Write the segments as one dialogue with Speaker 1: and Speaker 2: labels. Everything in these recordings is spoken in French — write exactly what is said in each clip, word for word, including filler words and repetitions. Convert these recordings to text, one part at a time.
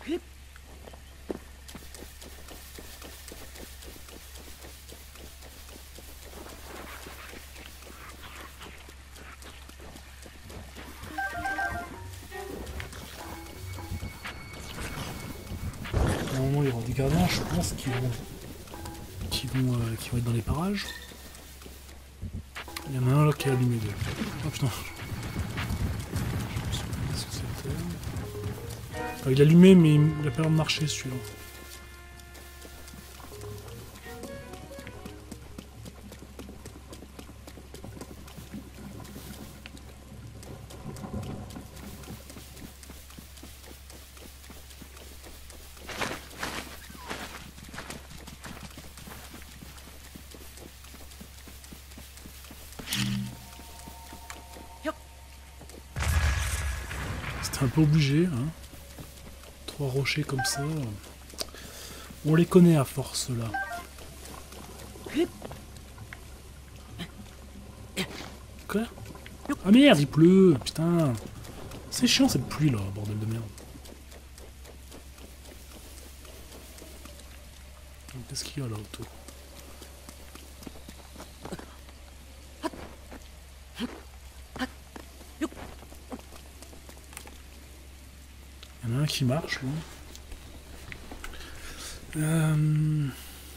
Speaker 1: Normalement, il y aura des gardiens, je pense, qui vont, qui vont, euh, qui vont être dans les parages. Il y en a un là qui est allumé déjà. Oh putain. Enfin, il est allumé, mais il a pas l'air de marcher celui-là. C'était un peu obligé, hein. Trois rochers comme ça. On les connaît à force là. Quoi? Ah merde, il pleut, putain. C'est chiant cette pluie là, bordel de merde. Qu'est-ce qu'il y a là autour? Il y en a un qui marche là. Euh...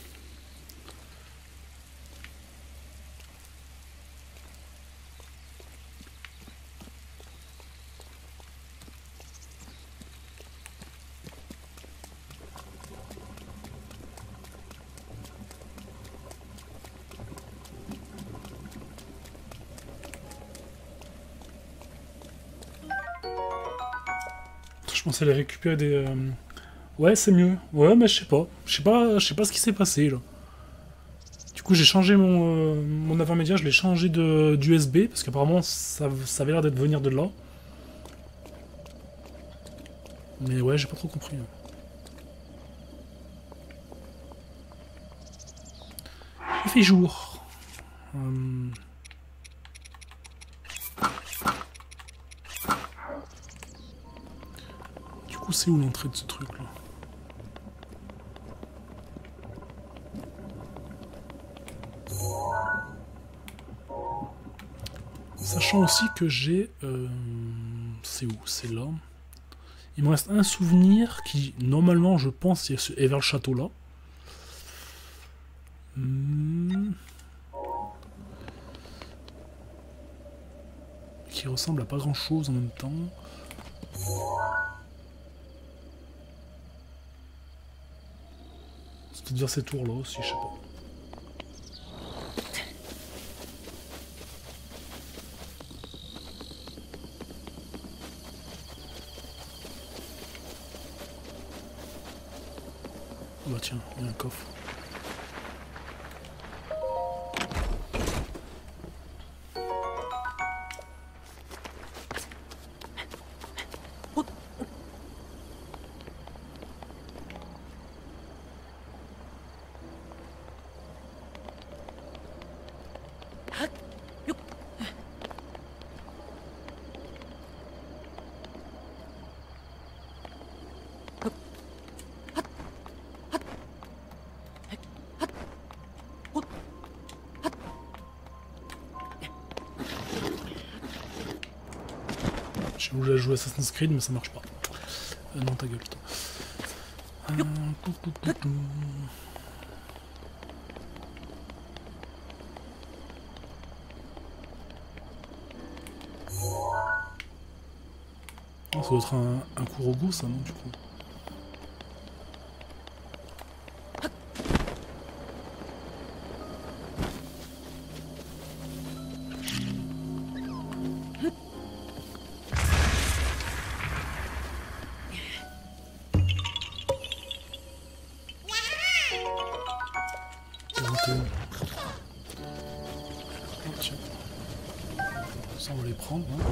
Speaker 1: Je pensais aller récupérer des... Euh... Ouais, c'est mieux. Ouais, mais je sais pas. Je sais pas, je sais pas ce qui s'est passé, là. Du coup, j'ai changé mon, euh, mon avant-média, je l'ai changé de d'U S B, parce qu'apparemment, ça, ça avait l'air d'être venir de là. Mais ouais, j'ai pas trop compris. Il fait jour. Hum... C'est où l'entrée de ce truc là? Sachant aussi que j'ai... Euh, c'est où? C'est là. Il me reste un souvenir qui, normalement, je pense, est vers le château là. Hmm. Qui ressemble à pas grand chose en même temps. C'est peut-être vers ces tours là aussi, je sais pas. Oh bah tiens, il y a un coffre. J'ai voulu jouer Assassin's Creed, mais ça marche pas. Euh, non, ta gueule, toi. Euh, pou, pou, pou, pou. Oh, ça doit être un, un Kurogo, ça, non, du coup. Ça, on va les prendre. Hein.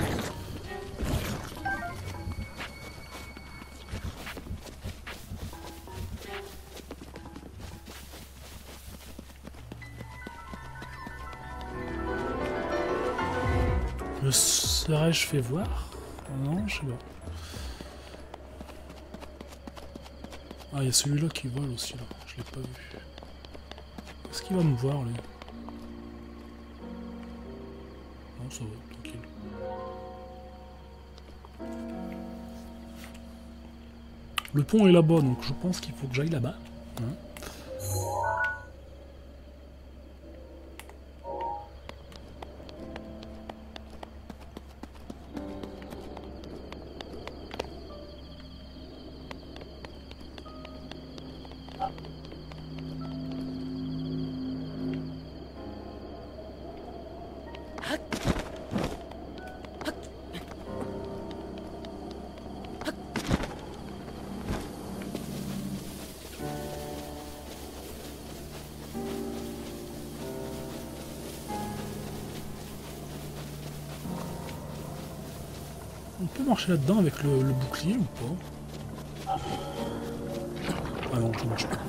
Speaker 1: Me serais-je fait voir? Non, je sais pas. Ah, il y a celui-là qui vole aussi, là. Je l'ai pas vu. Est-ce qu'il va me voir, lui? Non, ça va, tranquille. Le pont est là-bas, donc je pense qu'il faut que j'aille là-bas. Hein. On peut marcher là-dedans avec le, le bouclier ou pas? Ah non, ça marche pas.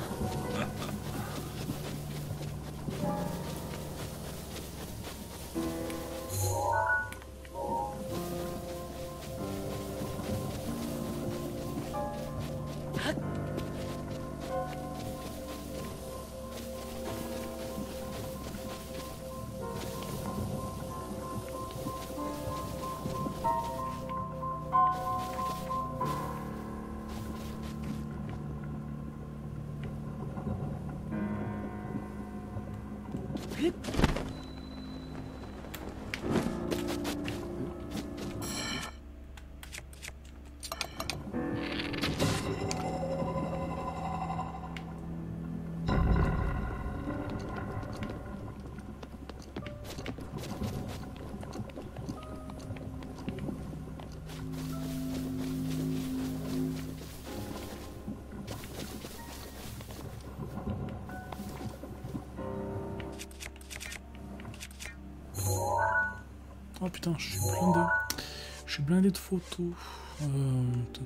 Speaker 1: Oh putain, je suis blindé. Je suis blindé de photos. Euh...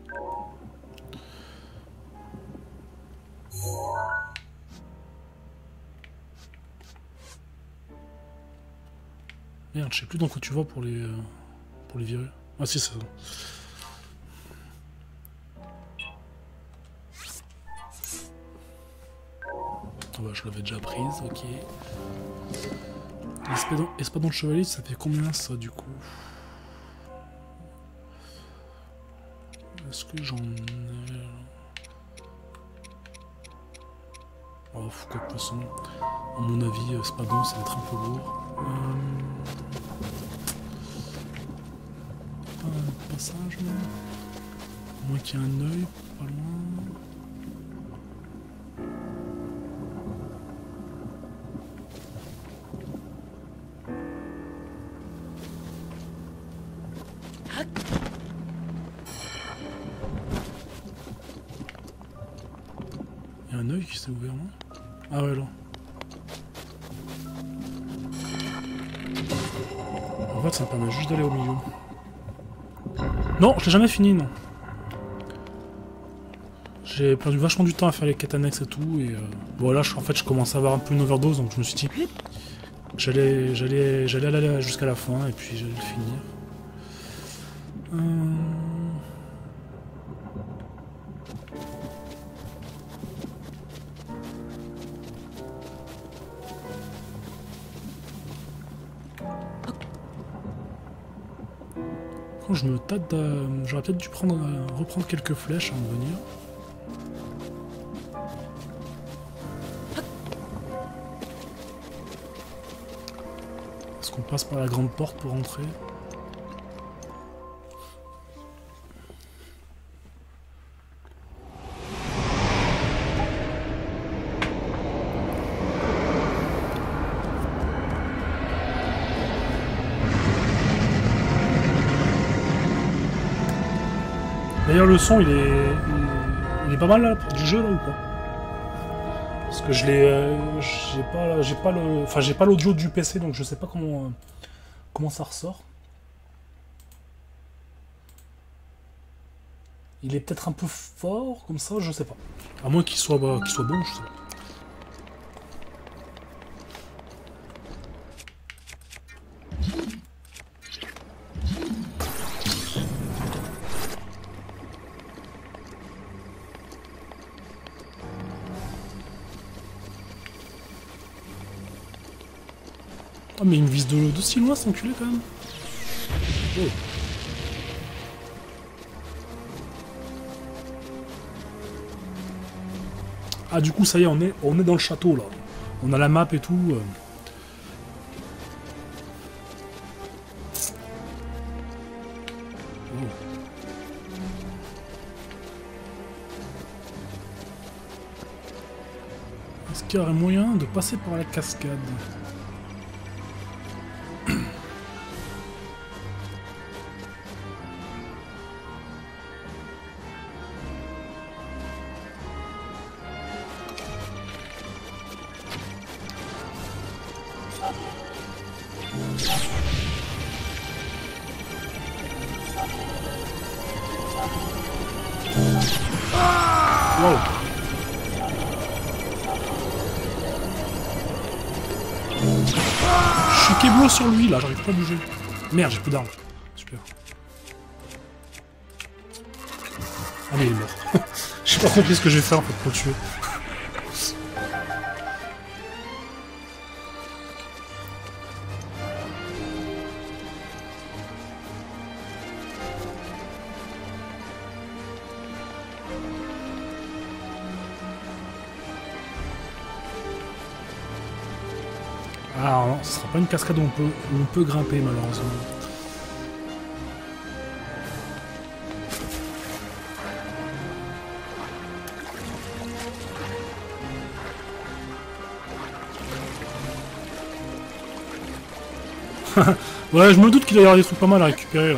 Speaker 1: Merde, je sais plus dans quoi tu vas pour les... Euh... pour les virer. Ah si, c'est ça. Ah bah, je l'avais déjà prise, ok. Espadon, espadon de chevalier, ça fait combien ça du coup? Est-ce que j'en ai... Oh, quoi de toute façon, à mon avis, espadon, ça va être un peu lourd. Euh... Pas un passage là. À moins qu'il y ait un œil, pas loin. Il y a un œil qui s'est ouvert là. Ah ouais là. En fait ça me permet juste d'aller au milieu. Non, je l'ai jamais fini non. J'ai perdu vachement du temps à faire les quêtes annexes et tout et euh, voilà, je, en fait je commence à avoir un peu une overdose donc je me suis dit j'allais j'allais j'allais aller jusqu'à la fin et puis j'allais le finir. Euh... Quand je me tâte, euh, j'aurais peut-être dû prendre, euh, reprendre quelques flèches avant de venir. Est-ce qu'on passe par la grande porte pour rentrer? D'ailleurs le son il est, il, il est pas mal là pour du jeu là ou pas? Parce que je l'ai, euh, j'ai pas, j'ai pas le, enfin j'ai pas l'audio du P C donc je sais pas comment, euh, comment ça ressort. Il est peut-être un peu fort comme ça, je sais pas. À moins qu'il soit, bah, qu'il soit bon, je sais pas. Oh, mais il me vise de, de si loin, cet enculé, quand même. Oh. Ah, du coup, ça y est, on est, on est dans le château, là. On a la map et tout. Euh. Oh. Est-ce qu'il y aurait moyen de passer par la cascade? Wow. Je suis Keblo sur lui là, j'arrive pas à bouger. Merde, j'ai plus d'armes. Super. Ah mais il est mort. J'ai pas compris ce que je vais faire en fait pour le tuer. Ah non, ce sera pas une cascade où on peut, où on peut grimper malheureusement. Ouais, je me doute qu'il doit y avoir des trucs pas mal à récupérer là.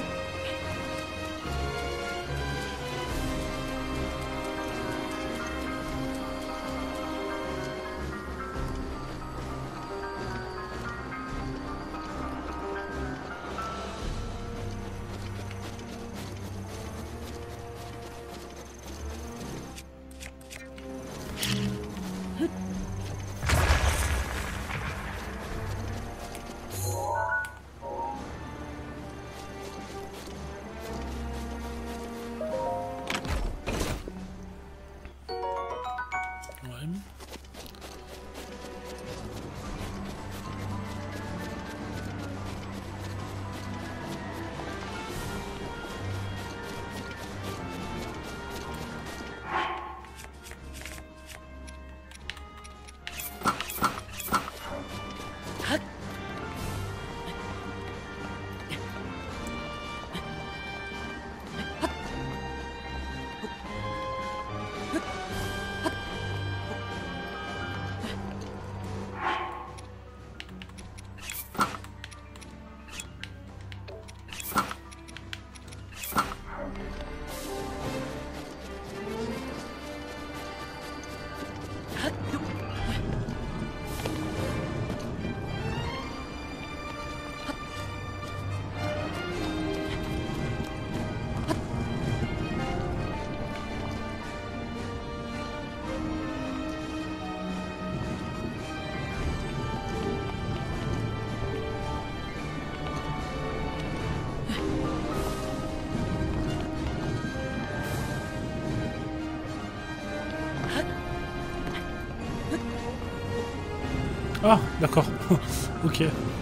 Speaker 1: Ah, d'accord. Ok.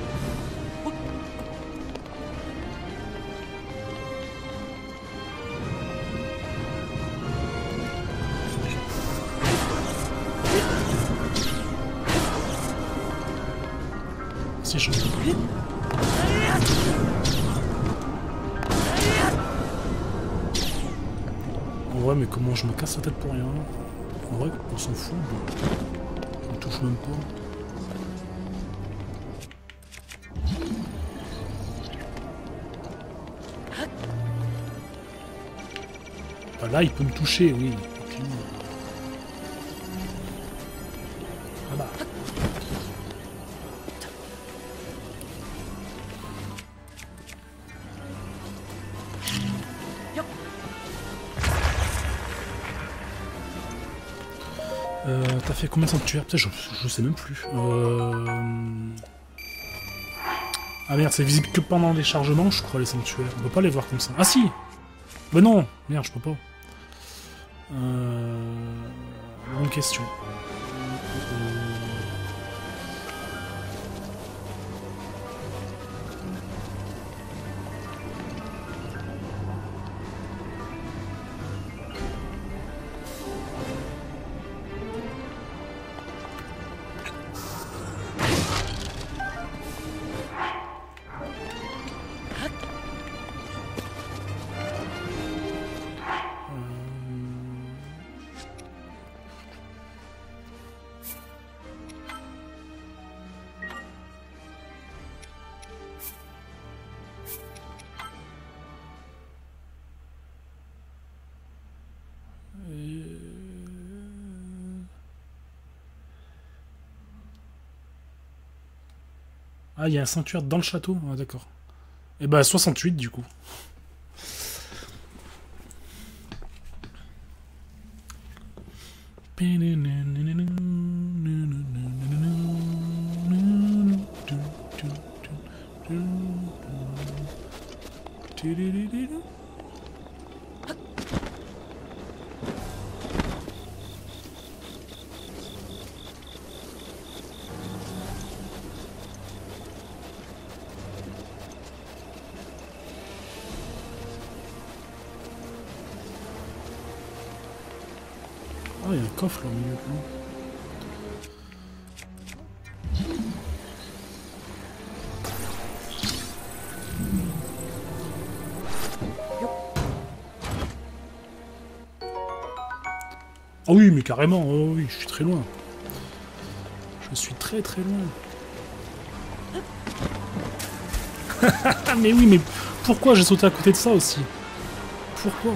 Speaker 1: Si je... En vrai, mais comment je me casse la tête pour rien? En vrai, on s'en fout. Bon. Je me touche même pas. Ah, là, il peut me toucher, oui. Okay. Ah bah. Euh, T'as fait combien de sanctuaires? Peut-être je, je sais même plus. Euh... Ah merde, c'est visible que pendant les chargements, je crois, les sanctuaires. On peut pas les voir comme ça. Ah si! Mais non! Merde, je peux pas. Euh... Bonne question. Ah, il y a un sanctuaire dans le château. Ah, d'accord. Et bah, soixante-huit du coup. Ah, il y a un coffre là au milieu. Ah oui, mais carrément, oh oui, je suis très loin. Je suis très très loin. Mais oui, mais pourquoi j'ai sauté à côté de ça aussi? Pourquoi?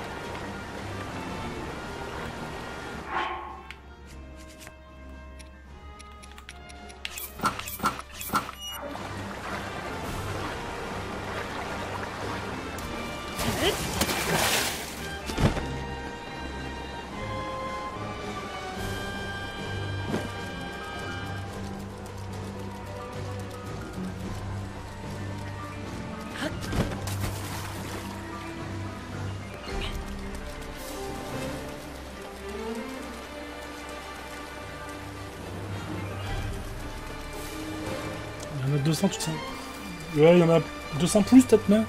Speaker 1: Il y en a deux cents, tu te sens. Ouais, il y en a deux cents plus peut-être même.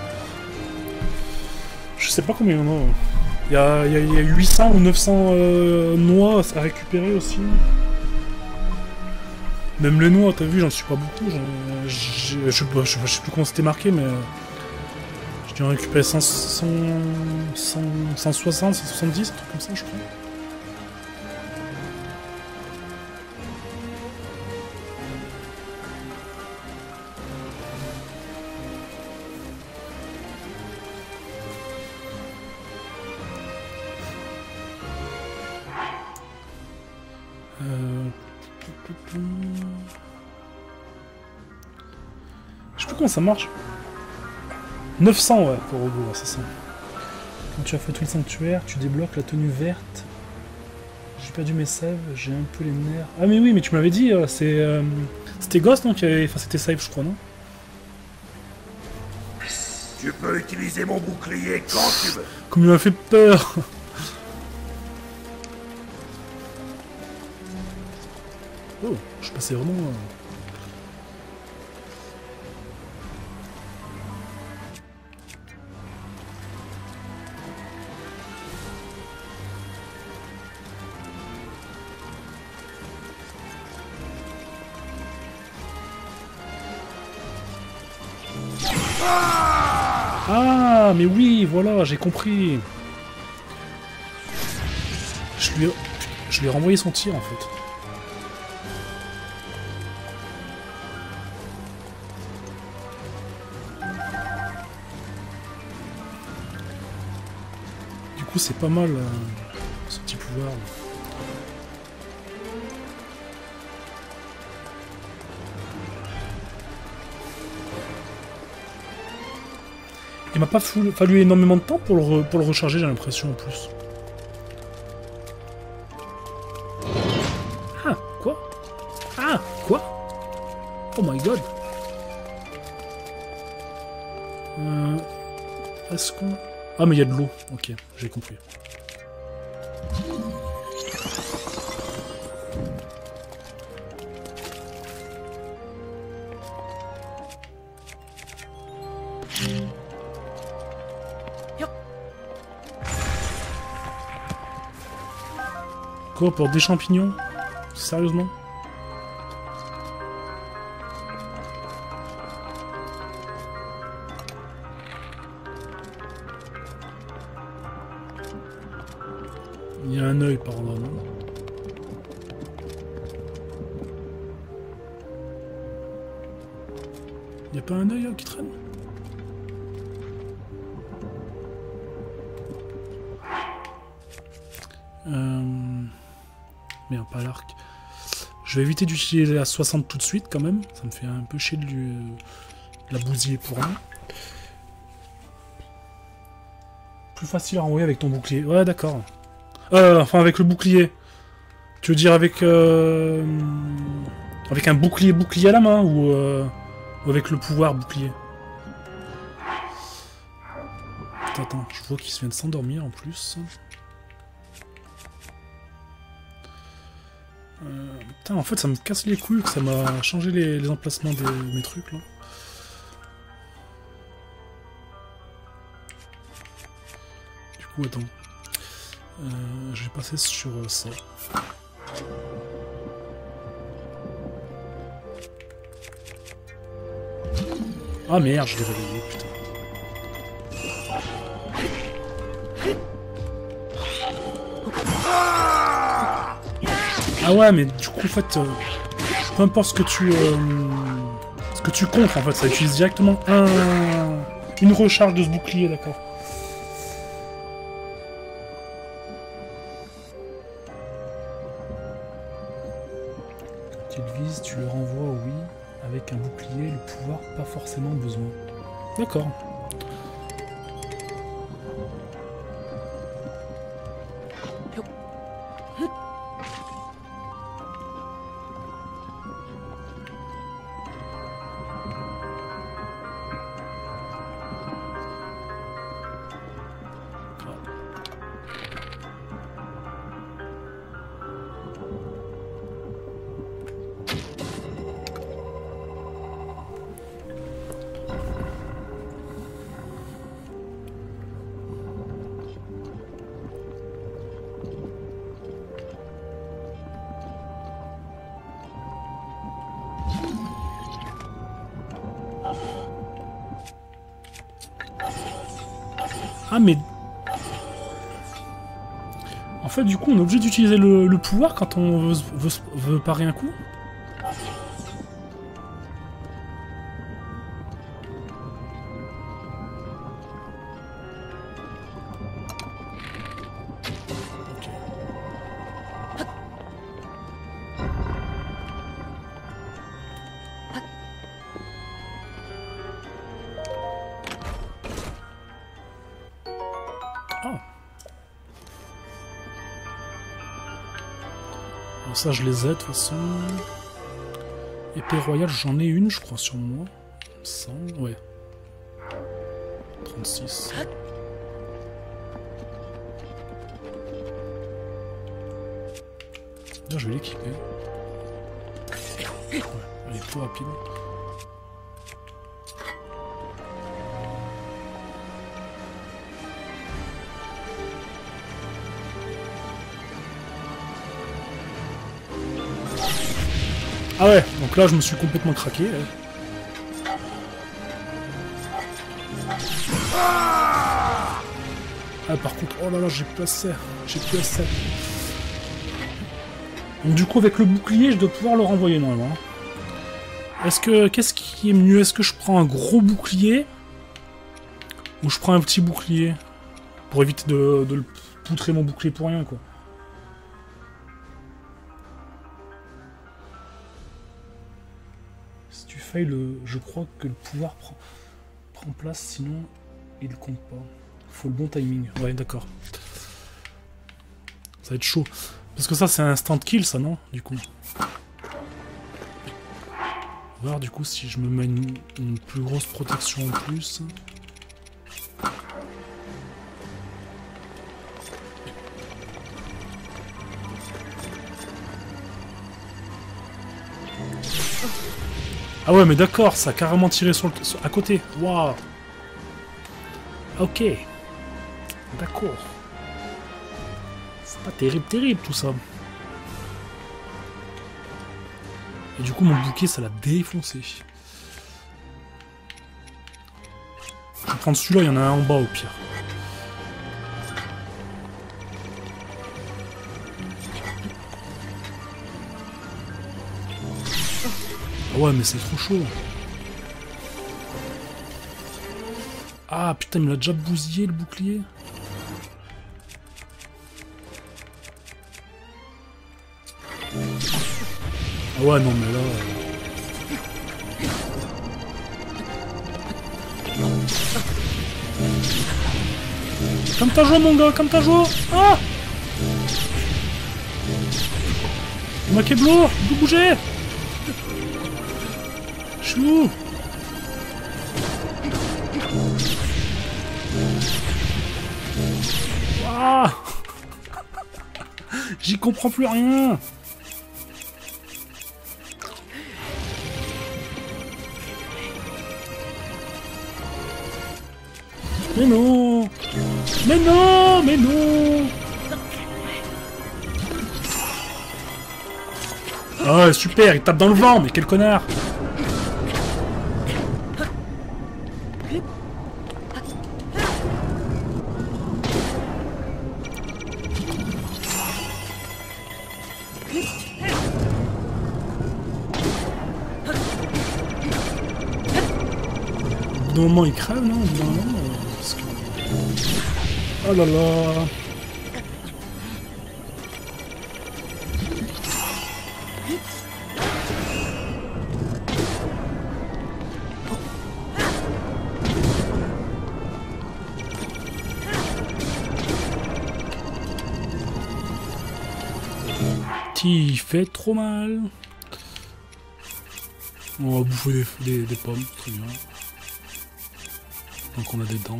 Speaker 1: Je sais pas combien il y en a. Il y a, il y a, il y a huit cents ou neuf cents euh, noix à récupérer aussi. Même les noix, t'as vu, j'en suis pas beaucoup. Je, je, je, je sais plus comment c'était marqué, mais... Euh, je dois récupérer cent, cent, cent, cent soixante, cent soixante-dix, un truc comme ça, je crois. Euh... Je sais plus comment ça marche. neuf cents, ouais, pour robot, ouais, c'est ça. Quand tu as fait tout le sanctuaire, tu débloques la tenue verte. J'ai perdu mes sèves, j'ai un peu les nerfs. Ah mais oui, mais tu m'avais dit, euh, c'est... Euh, c'était Ghost, non, qui avait... Enfin, c'était Save, je crois, non?
Speaker 2: Tu peux utiliser mon bouclier quand tu veux.
Speaker 1: Comme il m'a fait peur. Oh, je passais vraiment... Euh... Ah, mais oui, voilà, j'ai compris. Je lui ai... Je lui ai renvoyé son tir, en fait. Du coup, c'est pas mal, euh, ce petit pouvoir. Là. Il m'a pas fallu énormément de temps pour le, re pour le recharger, j'ai l'impression, en plus. Ah, quoi? Ah, quoi? Oh my god. Euh, Est-ce qu'on... Ah, mais il y a de l'eau. Ok, j'ai compris. Quoi, pour des champignons? Sérieusement? Il y a un œil par là, non? Il n'y a pas un œil hein, qui traîne? Euh... Merde, pas l'arc. Je vais éviter d'utiliser la soixante tout de suite quand même. Ça me fait un peu chier de, lui, de la bousiller pour rien. Plus facile à renvoyer avec ton bouclier. Ouais, d'accord. Euh, enfin, avec le bouclier. Tu veux dire avec... Euh, avec un bouclier bouclier à la main ou, euh, ou avec le pouvoir bouclier? Attends, attends, je vois qu'il se vient de s'endormir en plus. Euh, putain, en fait, ça me casse les couilles que ça m'a changé les, les emplacements de mes trucs, là. Du coup, attends. Euh, je vais passer sur euh, ça. Ah merde, je l'ai réveillé, putain. Ah ouais, mais du coup, en fait, euh, peu importe ce que tu... Euh, ce que tu comptes, en fait, ça utilise directement un, une recharge de ce bouclier, d'accord. Tu le vises, tu le renvoies, oui. Avec un bouclier, le pouvoir, pas forcément besoin. D'accord. Ah mais... En fait du coup on est obligé d'utiliser le, le pouvoir quand on veut, veut, veut parer un coup. Ok. Ah. Alors ça je les ai de toute façon. Épée royale, j'en ai une je crois sur moi. cent, ouais. trente-six. Bien, je vais l'équiper. Ouais, elle est plus rapide. Ah ouais, donc là je me suis complètement craqué. Ouais. Ah par contre, oh là là, j'ai plus assez, j'ai plus assez. Donc du coup avec le bouclier, je dois pouvoir le renvoyer normalement. Est-ce que, qu'est-ce qui est mieux? Est-ce que je prends un gros bouclier ou je prends un petit bouclier pour éviter de, de le poutrer mon bouclier pour rien quoi. Si tu failles le, je crois que le pouvoir prend, prend place, sinon il compte pas. Faut le bon timing. Ouais, d'accord. Ça va être chaud. Parce que ça, c'est un instant kill, ça, non? Du coup. On va voir, du coup, si je me mets une, une plus grosse protection en plus. Ah ouais, mais d'accord, ça a carrément tiré sur le, sur, à côté. Waouh. Ok. D'accord. C'est pas terrible, terrible tout ça. Et du coup, mon bouquet, ça l'a défoncé. Je vais prendre celui-là, il y en a un en bas au pire. Ah ouais, mais c'est trop chaud. Ah putain, il me l'a déjà bousillé le bouclier. Ouais, non, mais là... Comme t'as joué, mon gars, comme t'as joué. Ah, ma Keblo, vous bougez. Chou. Ah. J'y comprends plus rien. Mais non. Mais non, mais non. Ah, super, il tape dans le vent, mais quel connard. Au bout d'un moment, il crève, non? Au bout d'un moment, parce que... Oh là là. Il fait trop mal. On va bouffer des, des, des pommes, très bien. Donc on a des dents.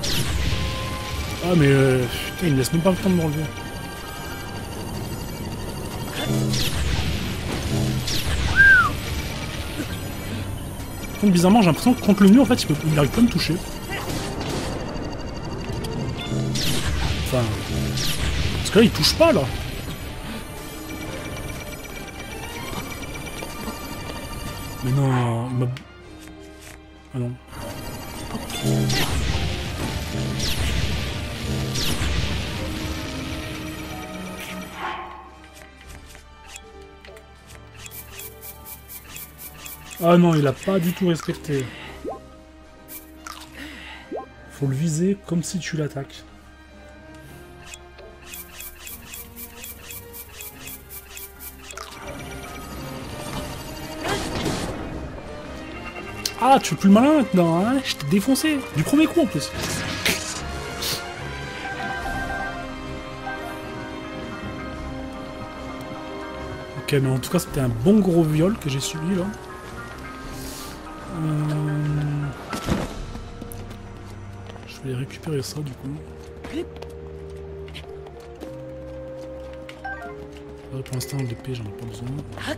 Speaker 1: Ah mais euh, putain, il me laisse même pas le temps de me relever. Donc, bizarrement j'ai l'impression que contre le mur en fait il, peut, il n'arrive pas à me toucher. Enfin... Parce que là il touche pas là. Mais non, il m'a... Ah non. Ah non, il a pas du tout respecté. Faut le viser comme si tu l'attaques. Ah, tu es plus malin maintenant, hein? Je t'ai défoncé. Du premier coup en plus. Ok, mais en tout cas, c'était un bon gros viol que j'ai subi là. Euh... Je vais récupérer ça du coup. Là, pour l'instant, l'épée, j'en ai pas besoin.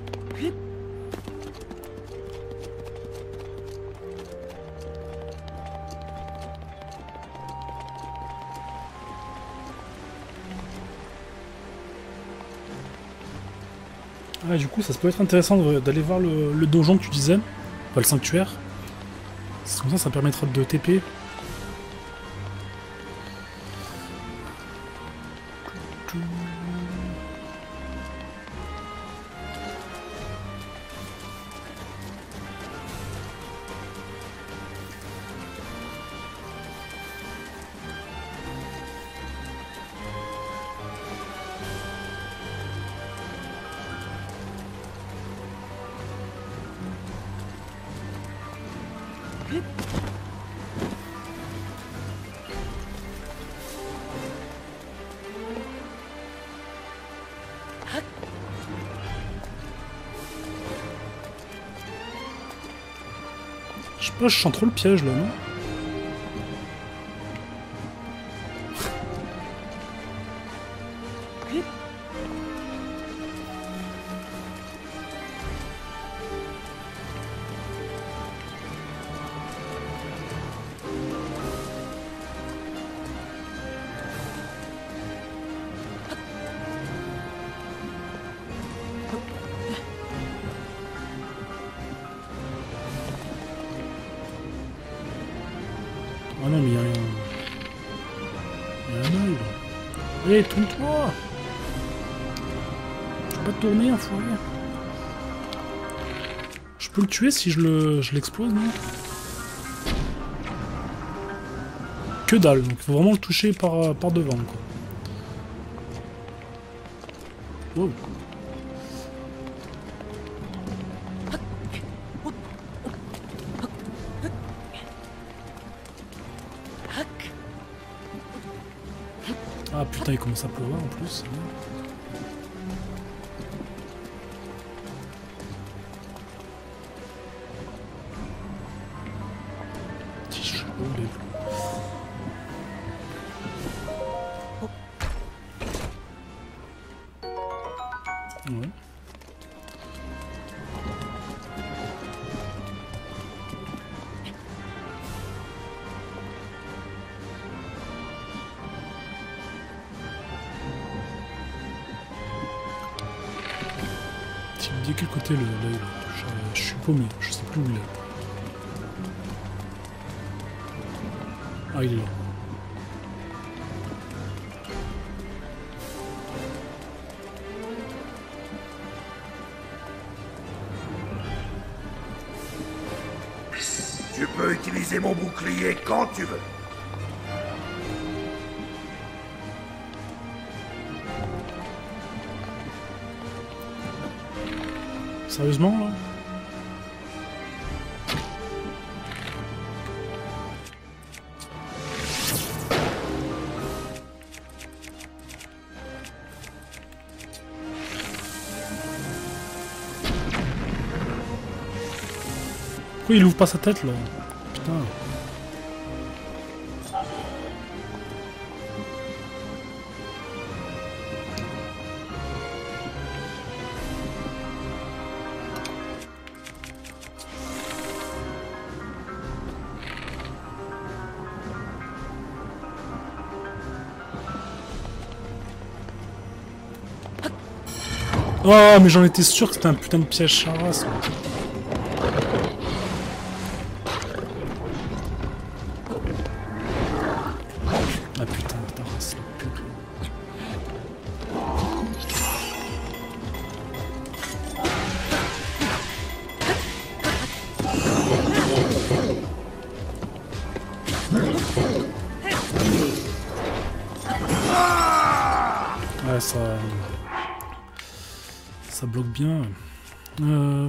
Speaker 1: Ah, du coup, ça peut être intéressant d'aller voir le, le donjon que tu disais, enfin le sanctuaire. Comme ça, ça permettra de T P. Je sais pas, je sens trop le piège là, non? Ah non, mais il y a rien. Il y a un œil là. Allez, tourne-toi! Je peux pas tourner, enfoiré. Je peux le tuer si je le je l'explose, non? Que dalle, donc il faut vraiment le toucher par, par devant, quoi. Oh. putain, il commence à pleuvoir en plus. Petit chaud, les bleus. Ouais. Tu me dis quel côté le l'œil là, je, je suis paumé, je sais plus où il est. Ah, il est là.
Speaker 2: Tu peux utiliser mon bouclier quand tu veux.
Speaker 1: Sérieusement là? Pourquoi il ouvre pas sa tête là? Putain. Oh mais j'en étais sûr que c'était un putain de piège charasse. Ah putain, ta race, la pute. Ouais, ça... Ça bloque bien. Euh...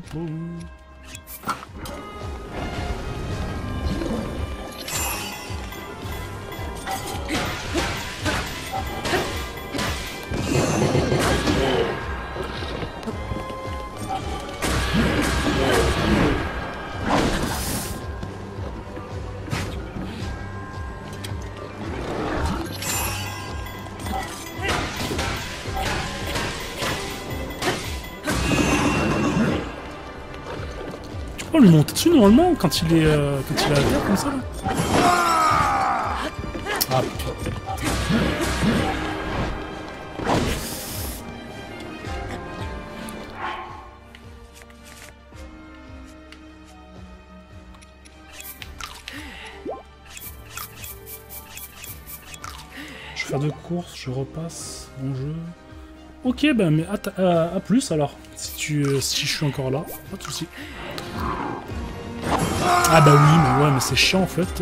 Speaker 1: On lui monte dessus normalement quand il est euh, quand il est à terre comme ça là. Ah putain. Je vais faire deux courses, je repasse mon jeu. Ok, ben mais à, à, à plus alors, si tu euh, si je suis encore là, pas de soucis. Ah bah oui, mais ouais, mais c'est chiant en fait.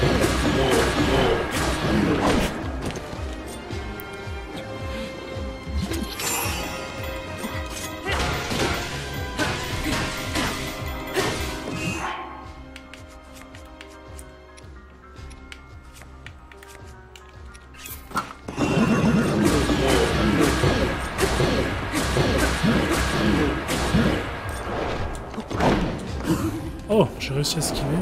Speaker 1: Oh, j'ai réussi à esquiver.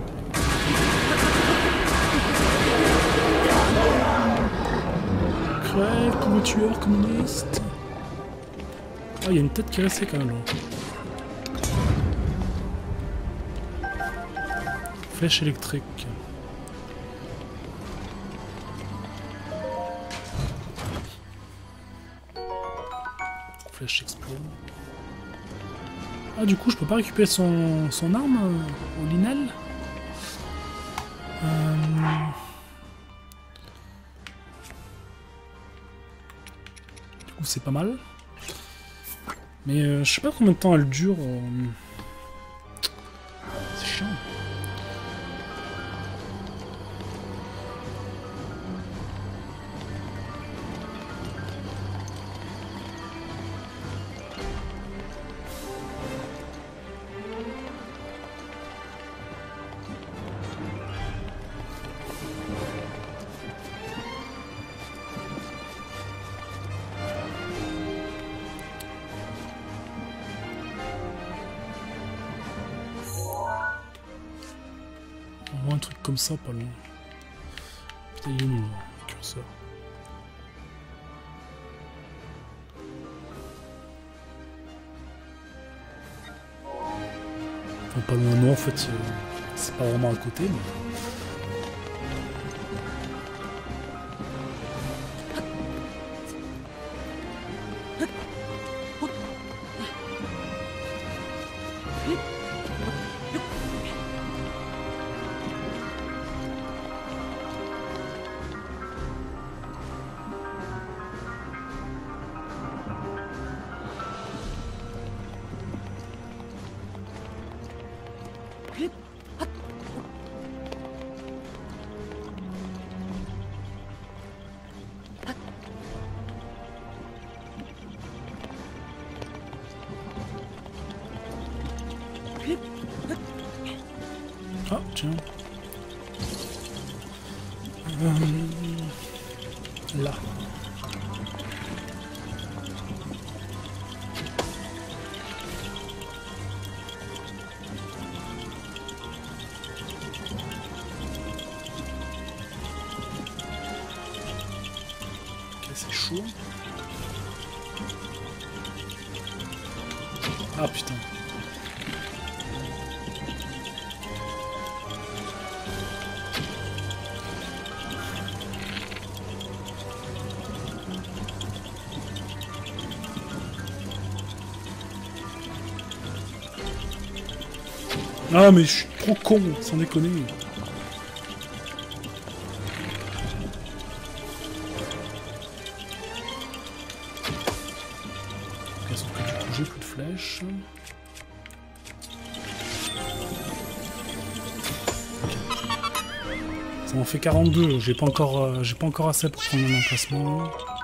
Speaker 1: Crève comme le tueur communiste. Ah, il y a une tête qui est restée quand même là. Flèche électrique. Flèche explose. Ah, du coup, je peux pas récupérer son, son arme euh, au Linel. Euh... Du coup, c'est pas mal. Mais euh, je sais pas combien de temps elle dure. Euh... C'est chiant. comme ça, pas loin. Putain, il est où le curseur? Enfin, pas loin, non, en fait, c'est pas vraiment à côté, mais... Ah, tiens. Euh, là. Ok, c'est chaud. Ah putain. Ah mais je suis trop con, sans déconner. Ok, sauf que du coup j'ai plus de flèches. Ça m'en fait quarante-deux, j'ai pas encore euh, j'ai pas encore assez pour prendre mon emplacement.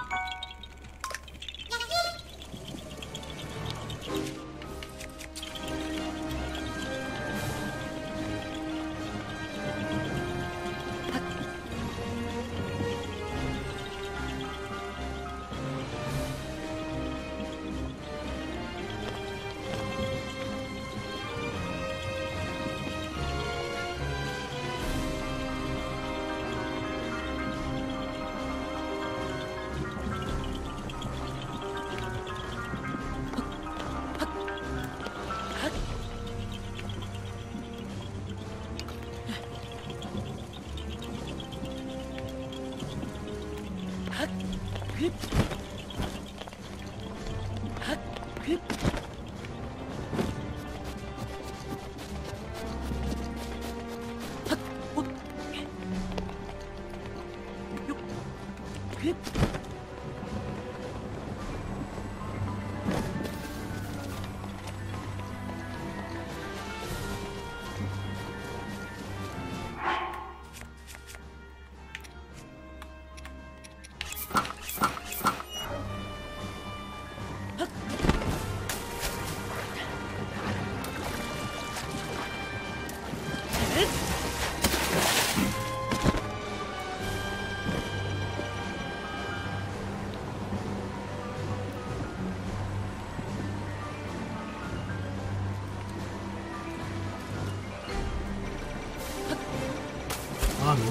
Speaker 1: Ah non.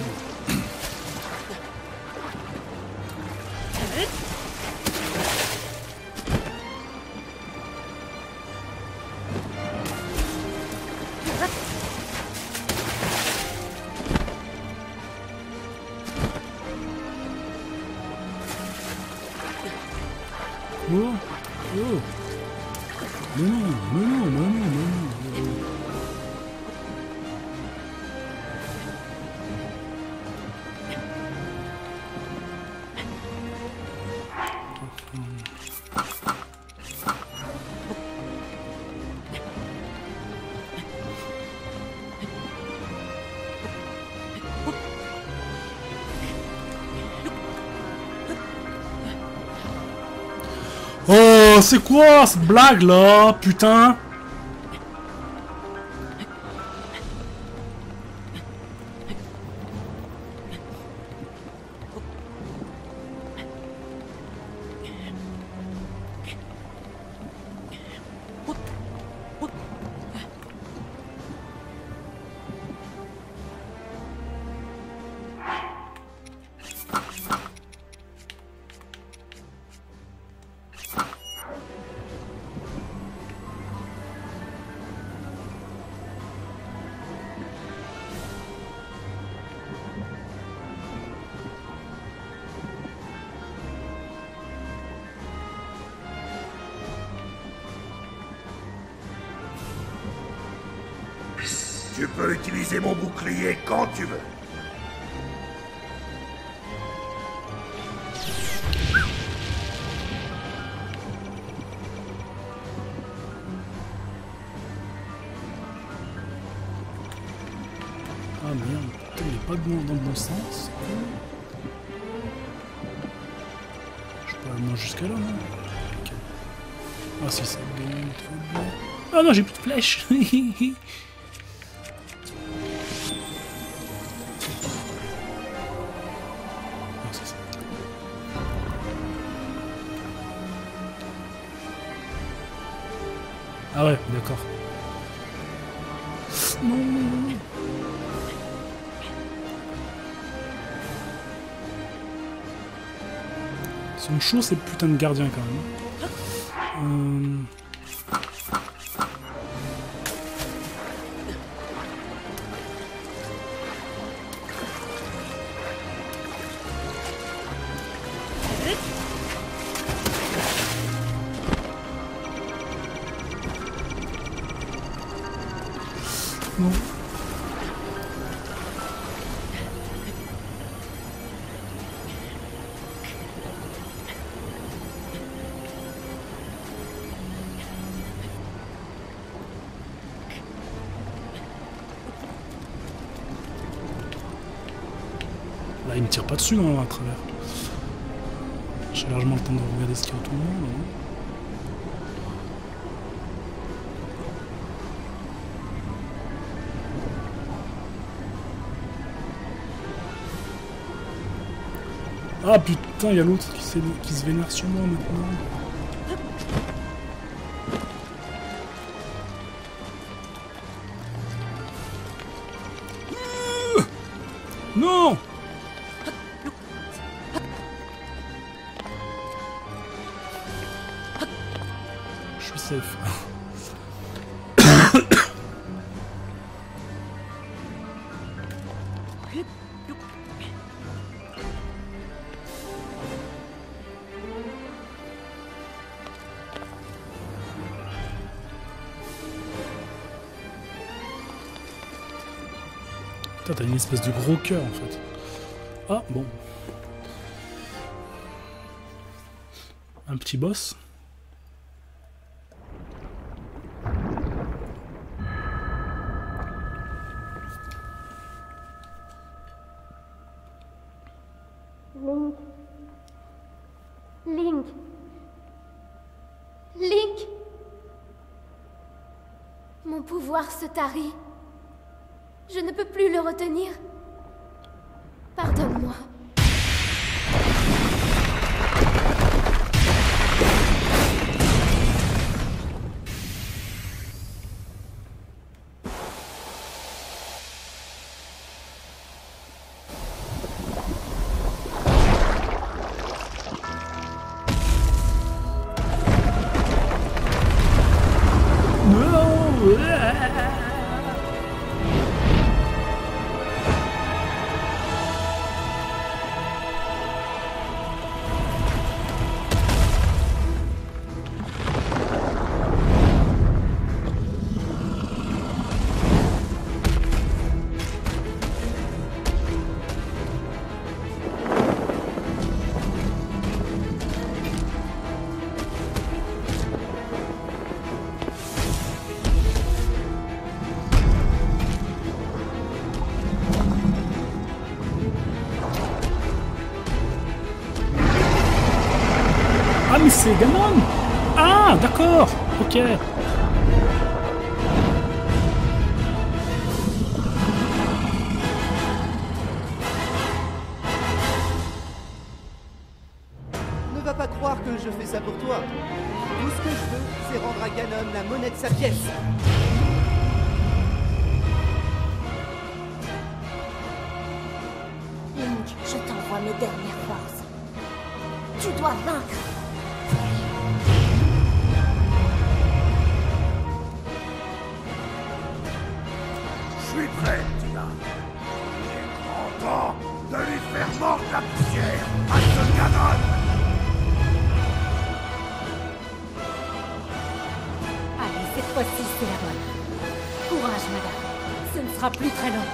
Speaker 1: Oh, oh. Mais non, mais non, mais non, mais non. Oh, c'est quoi cette blague là, putain?
Speaker 2: Tu peux utiliser mon bouclier quand tu veux.
Speaker 1: Ah merde, putain, il est pas bon, dans le bon sens. Je peux aller jusqu'à là, non? Ok. Ah si, c'est bon, trop bien. Ah non, j'ai plus de flèches. Ah, c'est ça. Ah ouais, d'accord. Non, non, non. Ils sont chauds ces putains de gardiens quand même. Euh... Non. Là, il me tire pas dessus non, à travers. J'ai largement le temps de regarder ce qu'il y a autour de moi. Là. Ah putain, il y a l'autre qui, qui se vénère sur moi maintenant. Non! Je suis safe. Putain, t'as une espèce de gros cœur en fait. Ah, bon. Un petit boss.
Speaker 3: Link. Link. Link. Mon pouvoir se tarit. Je ne peux plus le retenir. Pardonne-moi.
Speaker 1: Ah mais c'est Ganon! Ah d'accord! Ok.
Speaker 4: Ne va pas croire que je fais ça pour toi. Tout ce que je veux, c'est rendre à Ganon la monnaie de sa pièce.
Speaker 3: Link, je t'envoie mes dernières forces. Tu dois vaincre.
Speaker 2: Je suis prêt, Tina. Il est grand temps de lui faire mordre la poussière à ce Ganon.
Speaker 3: Allez, cette fois-ci, c'est la bonne. Courage, madame. Ce ne
Speaker 5: sera plus très long.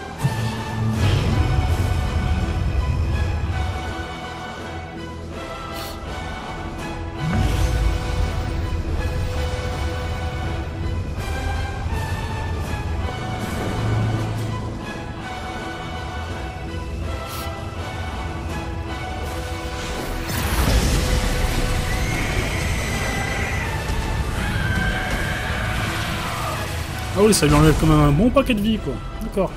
Speaker 1: Ah oui, ça lui enlève quand même un bon paquet de vie, quoi. D'accord.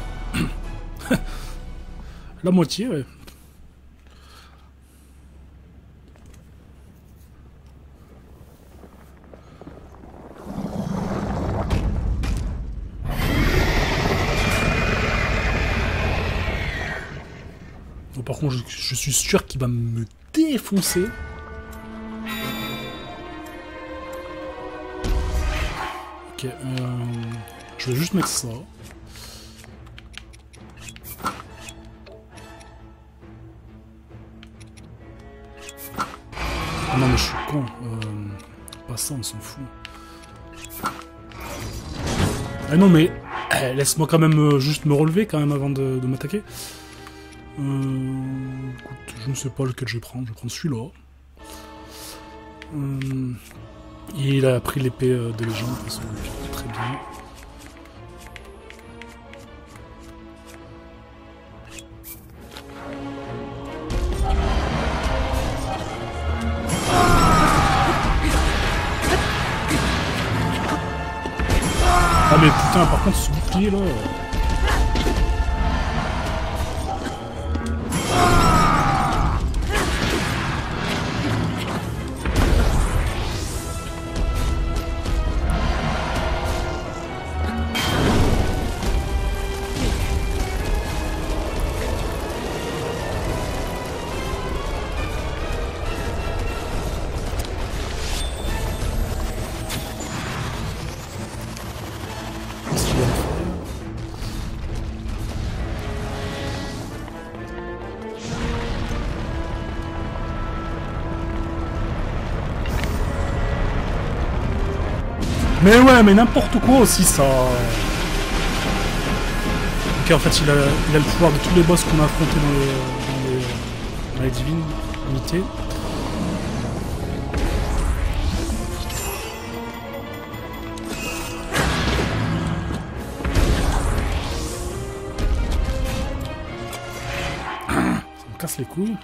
Speaker 1: La moitié, ouais. Bon, par contre, je, je suis sûr qu'il va me défoncer. Ok, euh, je vais juste mettre ça. Ah non mais je suis con. Euh, pas ça, on s'en fout. Ah non mais eh, laisse-moi quand même euh, juste me relever quand même avant de, de m'attaquer. Euh, écoute, je ne sais pas lequel je vais prendre. Je vais prendre celui-là. Euh, il a pris l'épée euh, de légende, de toute façon, donc, très bien. Ah mais putain, par contre ce bouclier là... Mais ouais, mais n'importe quoi aussi, ça... Ok, en fait, il a, il a le pouvoir de tous les boss qu'on a affrontés dans les, dans les, dans les divinités. Ça me casse les couilles.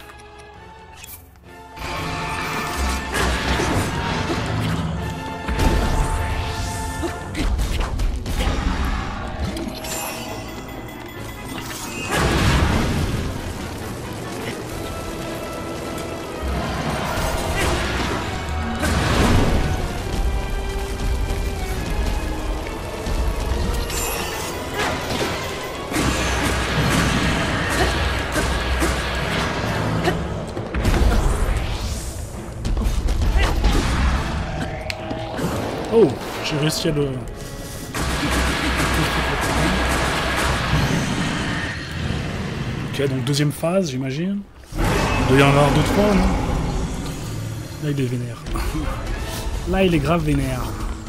Speaker 1: Oh, j'ai réussi à le... Ok, donc deuxième phase, j'imagine. Il doit y en avoir deux trois, non? Là, il est vénère. Là, il est grave vénère.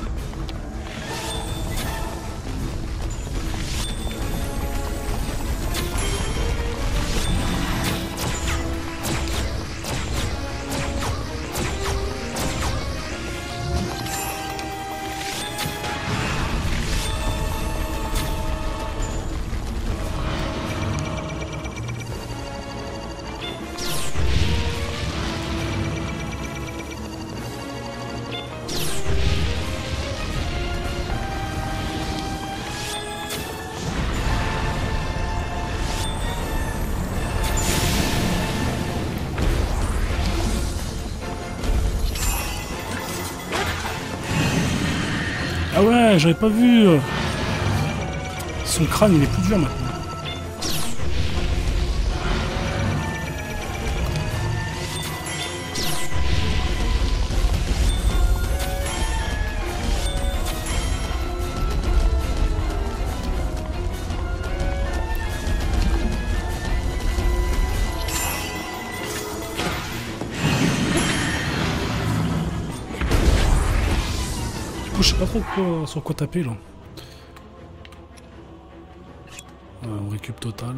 Speaker 1: Ah ouais, j'avais pas vu. Son crâne, il est plus dur maintenant. Je sais pas trop quoi, sur quoi taper là. récup total.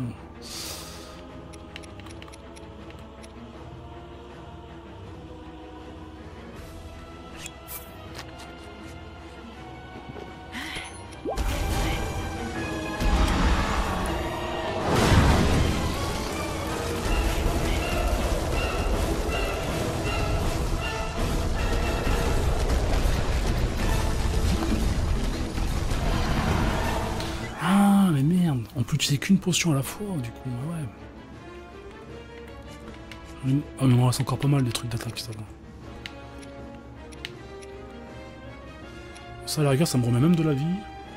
Speaker 5: On peut utiliser qu'une potion à la fois, du coup, ouais. Ah, mais il me reste encore pas mal de trucs d'attaque, ça va. Ça, à la rigueur, ça me remet même de la vie.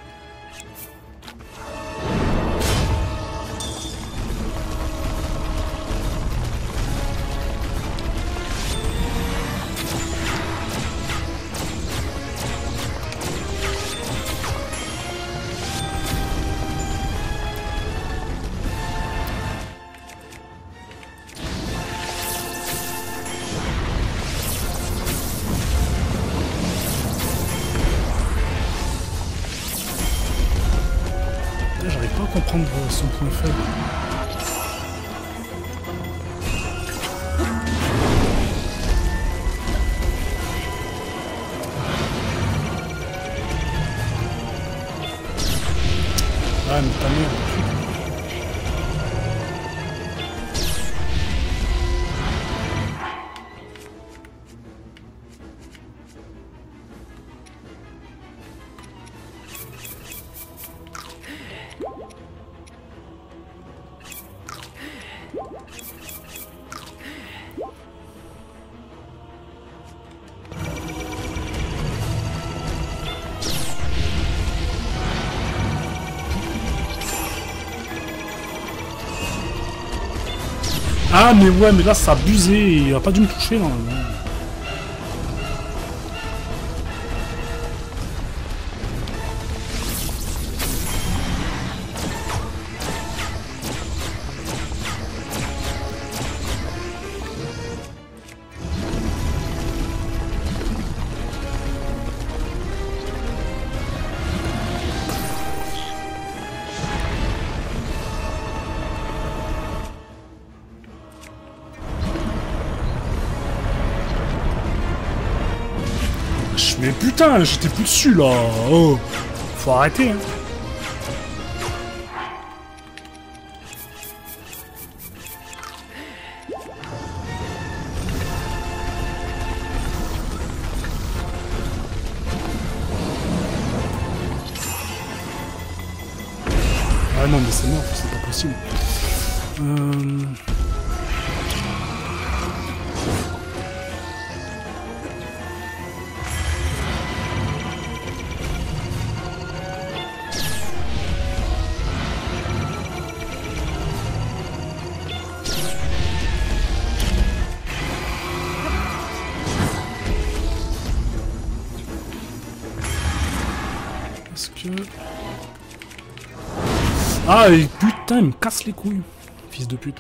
Speaker 5: Comprendre son point faible. Ah mais ta merde. Ah mais ouais, mais là ça a abusé, il a pas dû me toucher normalement. Mais putain, j'étais plus dessus là. Oh, faut arrêter. Hein. Ah non, mais c'est mort, c'est pas possible. Euh... Ah, et putain, il me casse les couilles, fils de pute.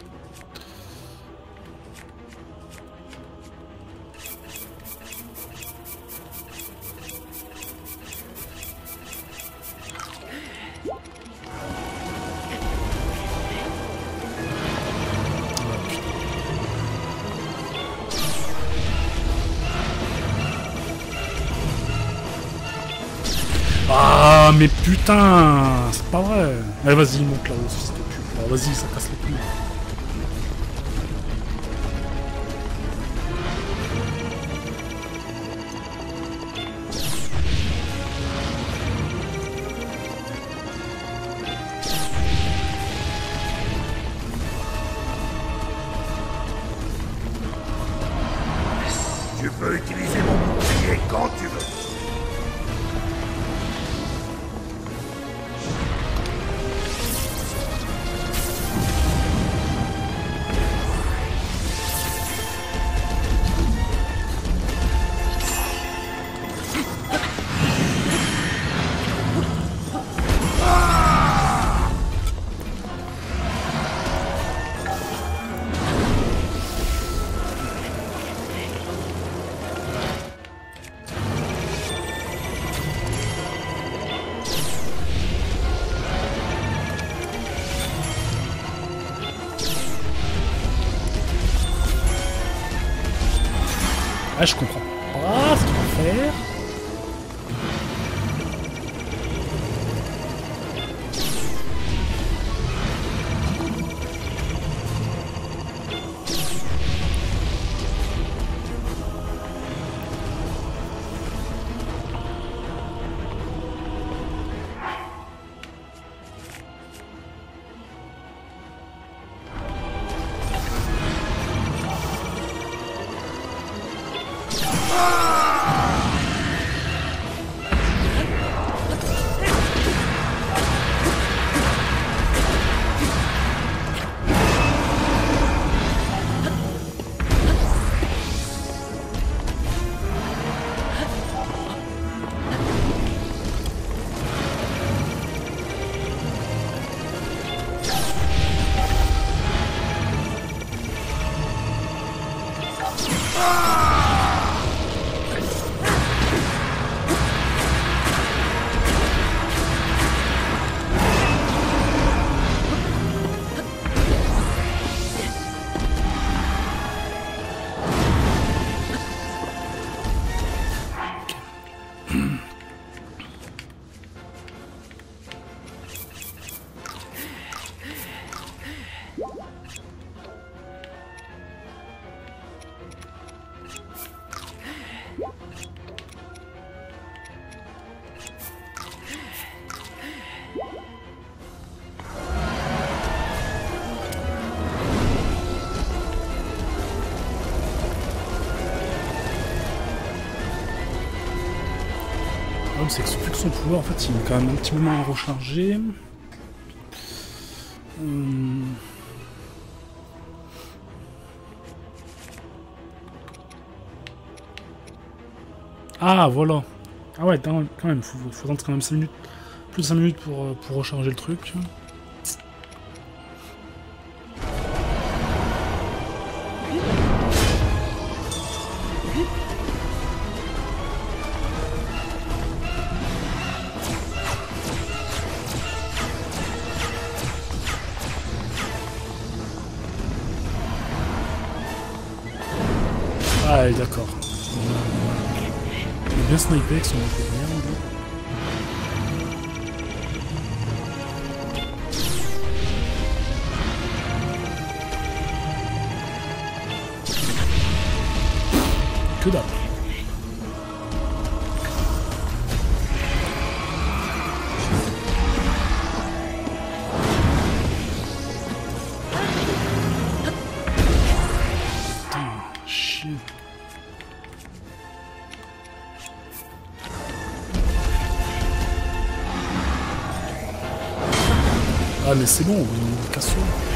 Speaker 5: Ah mais putain, c'est pas vrai. Allez vas-y, monte là-haut, fils de pute. Vas-y, ça casse les couilles.
Speaker 2: Tu peux utiliser mon bouclier quand tu veux.
Speaker 5: Ah, je comprends pas ce qu'il va faire. C'est que vu que son pouvoir, en fait, il met quand même un petit moment à recharger. Hum... Ah, voilà. Ah ouais, quand même, faut, faut attendre quand même cinq minutes, plus de cinq minutes pour, pour recharger le truc. Ah, d'accord. Il est bien snipé avec son autre merde. Que dalle. Putain, chier. Ah mais c'est bon, casse-toi.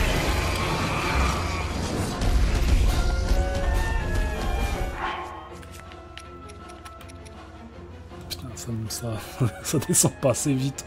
Speaker 5: Putain, ça, ça, ça descend pas assez vite.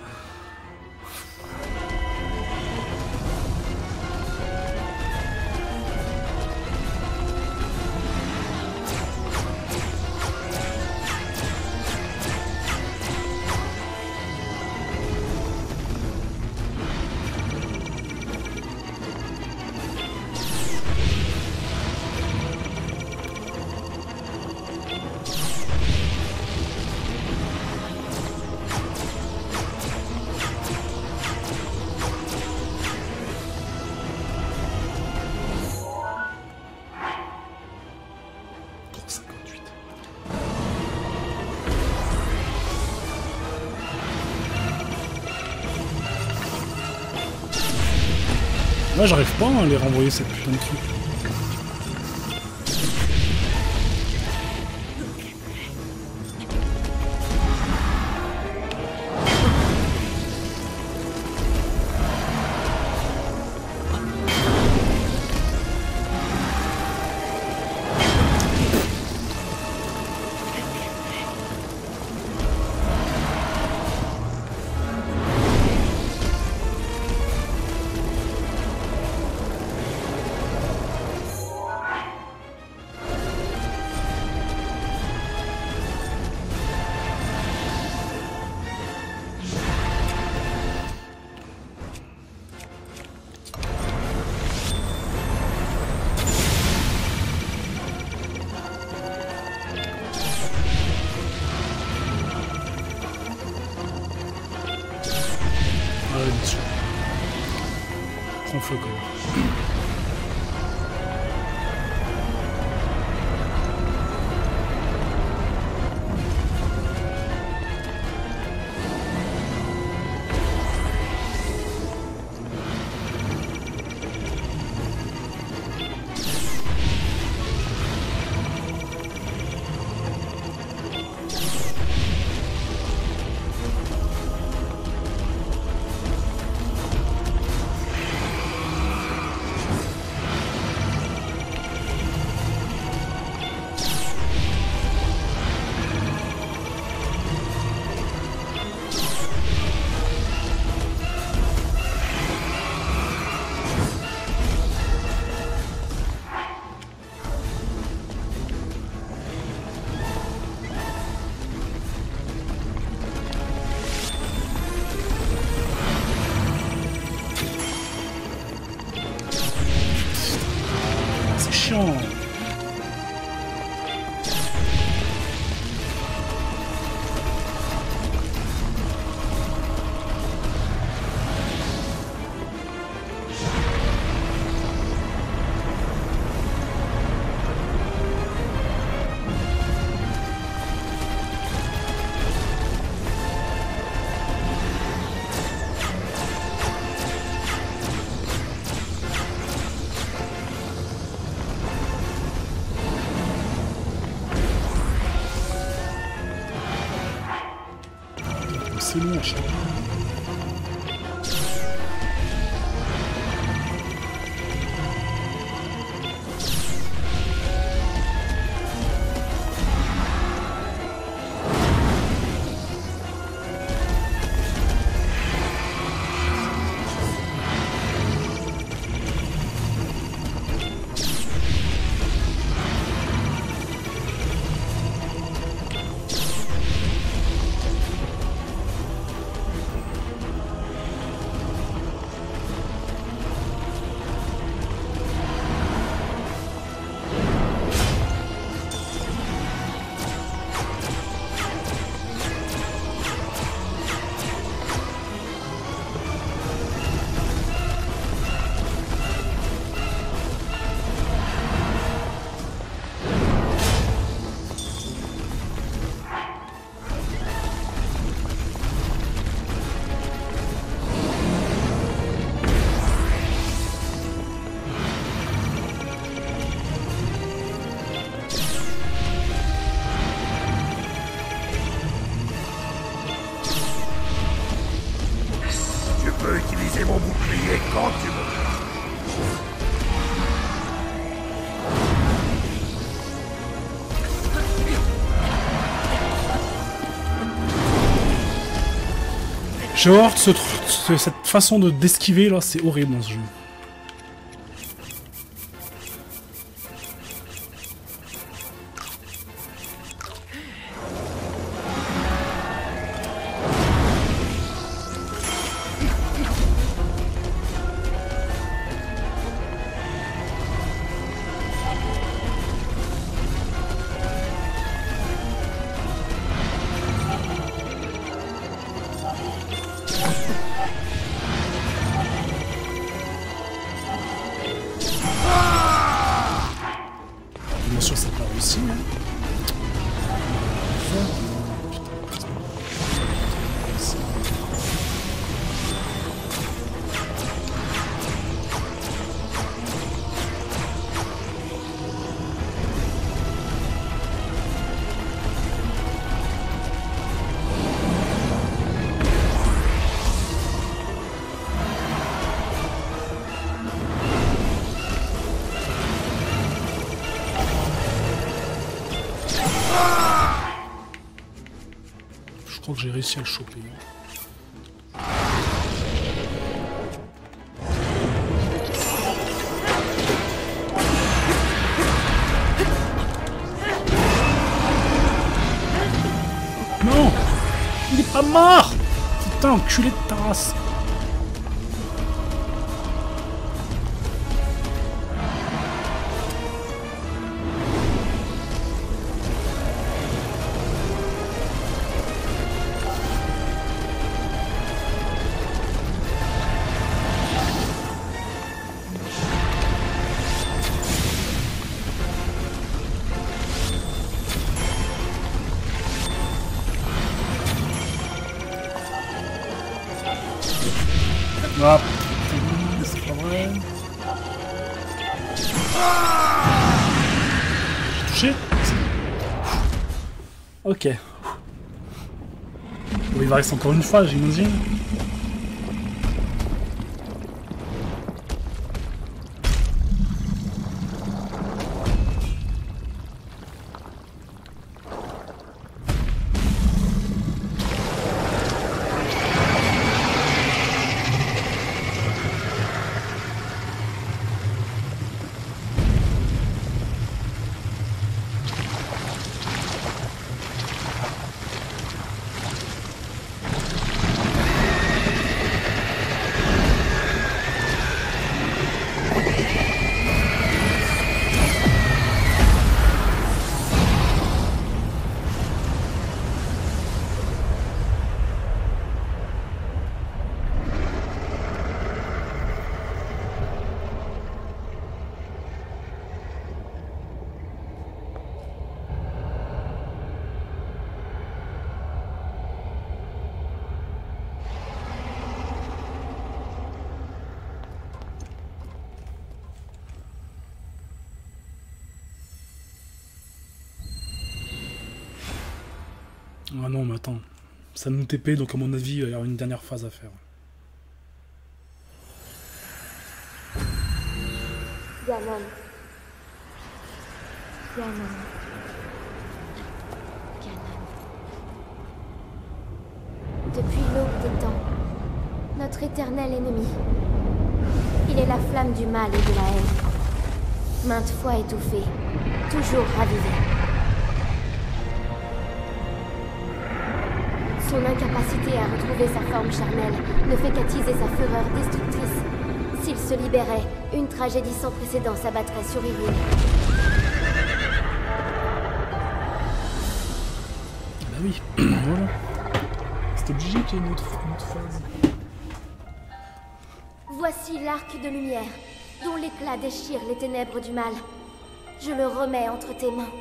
Speaker 5: Là, j'arrive pas à les renvoyer cette putain de truc. feu, quand même. Chiant. C'est long à chaque fois.
Speaker 2: utiliser mon bouclier quand tu veux.
Speaker 5: J'ai horreur de ce, ce, cette façon de d'esquiver là, c'est horrible dans ce jeu. Bien sûr, ça part aussi. Hein. Je crois que j'ai réussi à le choper. Non! Il est pas mort! Putain, enculé de ta race!
Speaker 1: Ah putain, c'est pas vrai. J'ai touché. Ok. Bon, il va rester encore une fois, j'imagine. Ah non, mais attends. Ça nous T P, donc à mon avis, il y aura une dernière phase à faire.
Speaker 3: Ganon. Ganon. Ganon. Depuis l'aube des temps, notre éternel ennemi. Il est la flamme du mal et de la haine. Maintes fois étouffé, toujours ravivé. Son incapacité à retrouver sa forme charnelle ne fait qu'attiser sa fureur destructrice. S'il se libérait, une tragédie sans précédent s'abattrait sur Hyrule.
Speaker 1: Bah oui, voilà. C'est obligé qu'il y ait une autre, une autre phase.
Speaker 3: Voici l'arc de lumière, dont l'éclat déchire les ténèbres du mal. Je le remets entre tes mains.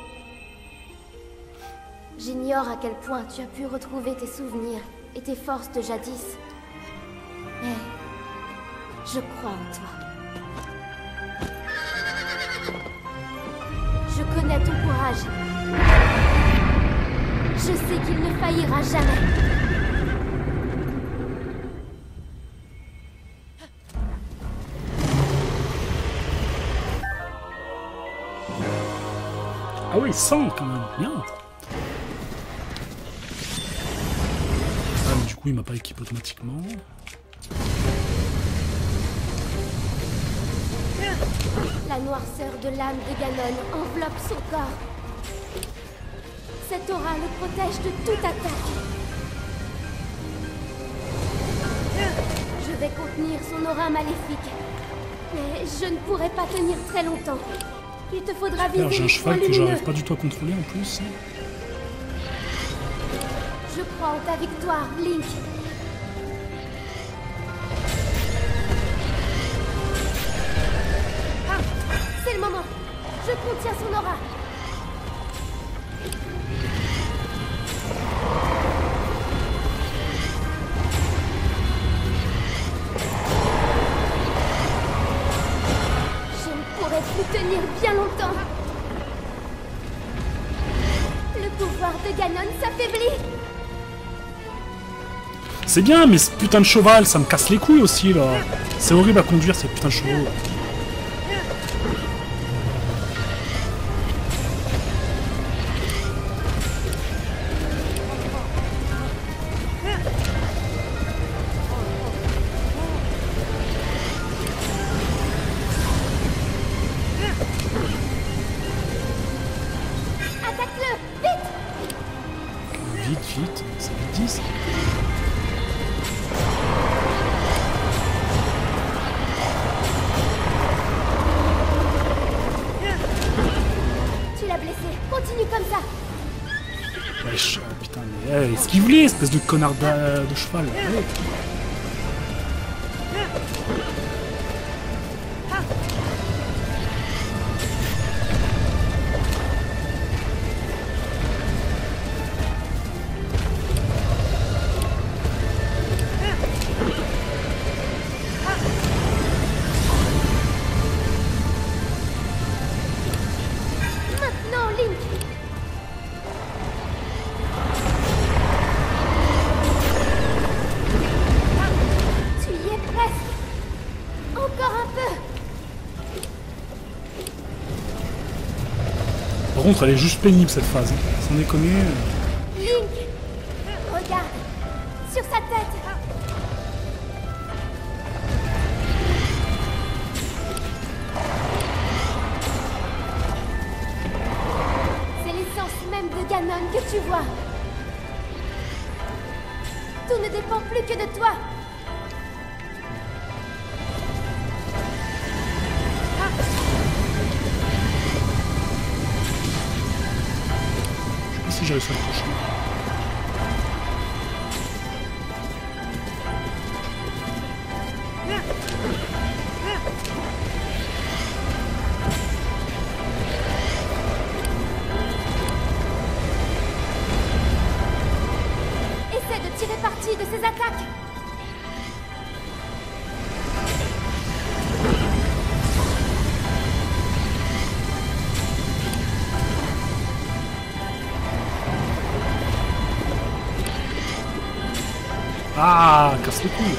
Speaker 3: J'ignore à quel point tu as pu retrouver tes souvenirs et tes forces de jadis. Mais je crois en toi. Je connais ton courage. Je sais qu'il ne faillira jamais.
Speaker 1: Ah oui, cent quand même, bien. Ah, mais du coup, il m'a pas équipé automatiquement.
Speaker 3: La noirceur de l'âme de Ganon enveloppe son corps. Cette aura le protège de toute attaque. Je vais contenir son aura maléfique. Mais je ne pourrai pas tenir très longtemps. Il te faudra viser
Speaker 1: J'ai un
Speaker 3: les
Speaker 1: cheval
Speaker 3: points
Speaker 1: que
Speaker 3: lumineux.
Speaker 1: j'arrive pas du tout à contrôler en plus.
Speaker 3: Je crois en ta victoire, Link. Ah, c'est le moment. Je contiens son aura. Je ne pourrai plus tenir bien longtemps. Le pouvoir de Ganon s'affaiblit.
Speaker 1: C'est bien, mais ce putain de cheval, ça me casse les couilles aussi, là. C'est horrible à conduire, ces putains de chevaux.
Speaker 3: Attaque-le, vite.
Speaker 1: Vite, vite, c'est vite dix.
Speaker 3: Tu l'as blessé. Continue comme ça.
Speaker 1: Wesh, oh, putain, mais hey, esquive-les, espèce de connard de, de cheval. Allez. contre, elle est juste pénible cette phase. Hein. Sans déconner.
Speaker 3: Link, regarde, sur sa tête. C'est l'essence même de Ganon que tu vois. Tout ne dépend plus que de toi.
Speaker 1: Je sais pas si j'ai réussi à accrocher.
Speaker 3: Essaie de tirer parti de ses attaques.
Speaker 1: Ah, casse les couilles.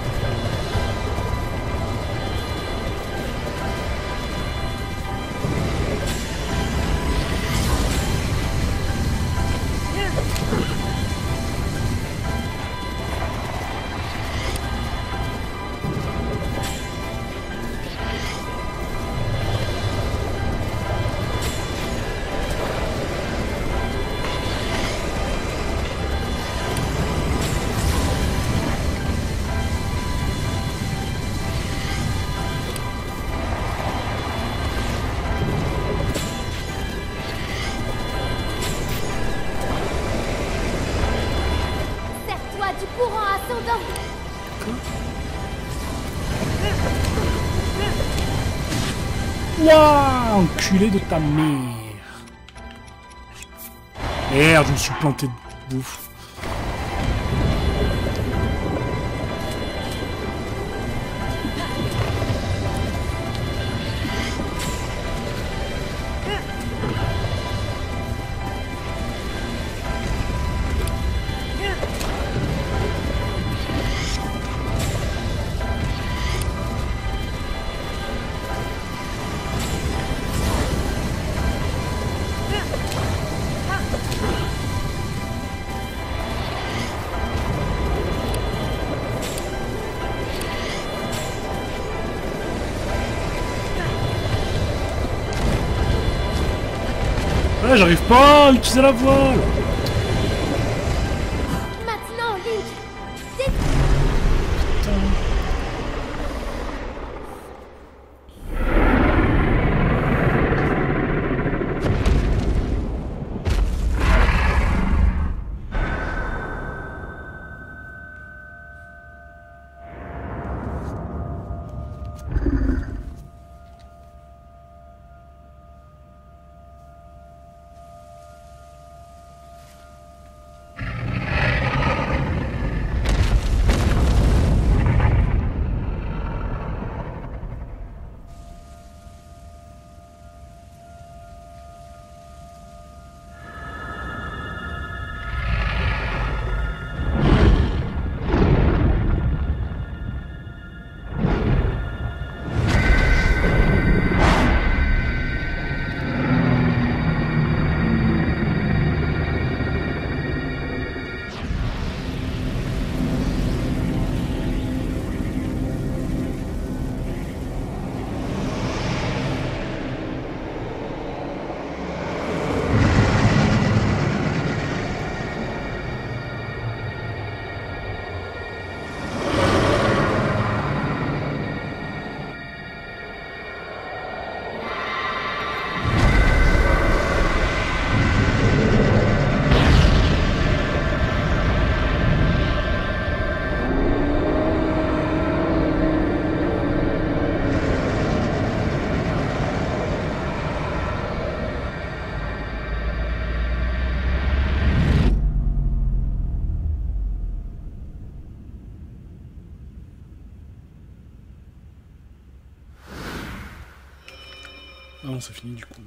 Speaker 3: Sers-toi du courant ascendant.
Speaker 1: Ouah, enculé de ta mère. Merde, je me suis planté de bouffe. Ouais, j'arrive pas à utiliser la voile.
Speaker 3: Maintenant, Link, dé-
Speaker 1: Ah non, c'est fini du coup.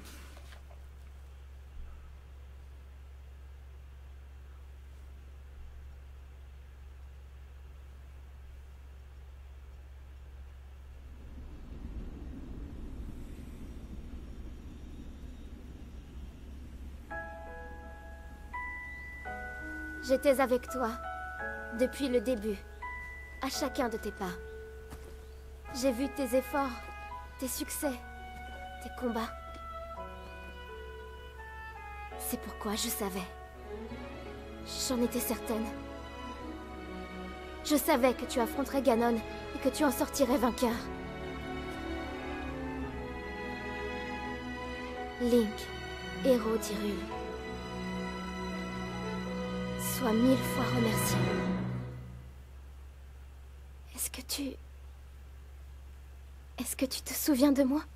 Speaker 3: J'étais avec toi, depuis le début, à chacun de tes pas. J'ai vu tes efforts, tes succès, tes combats. C'est pourquoi je savais. J'en étais certaine. Je savais que tu affronterais Ganon et que tu en sortirais vainqueur. Link, héros d'Hyrule. Sois mille fois remercié. Est-ce que tu... Est-ce que tu te souviens de moi?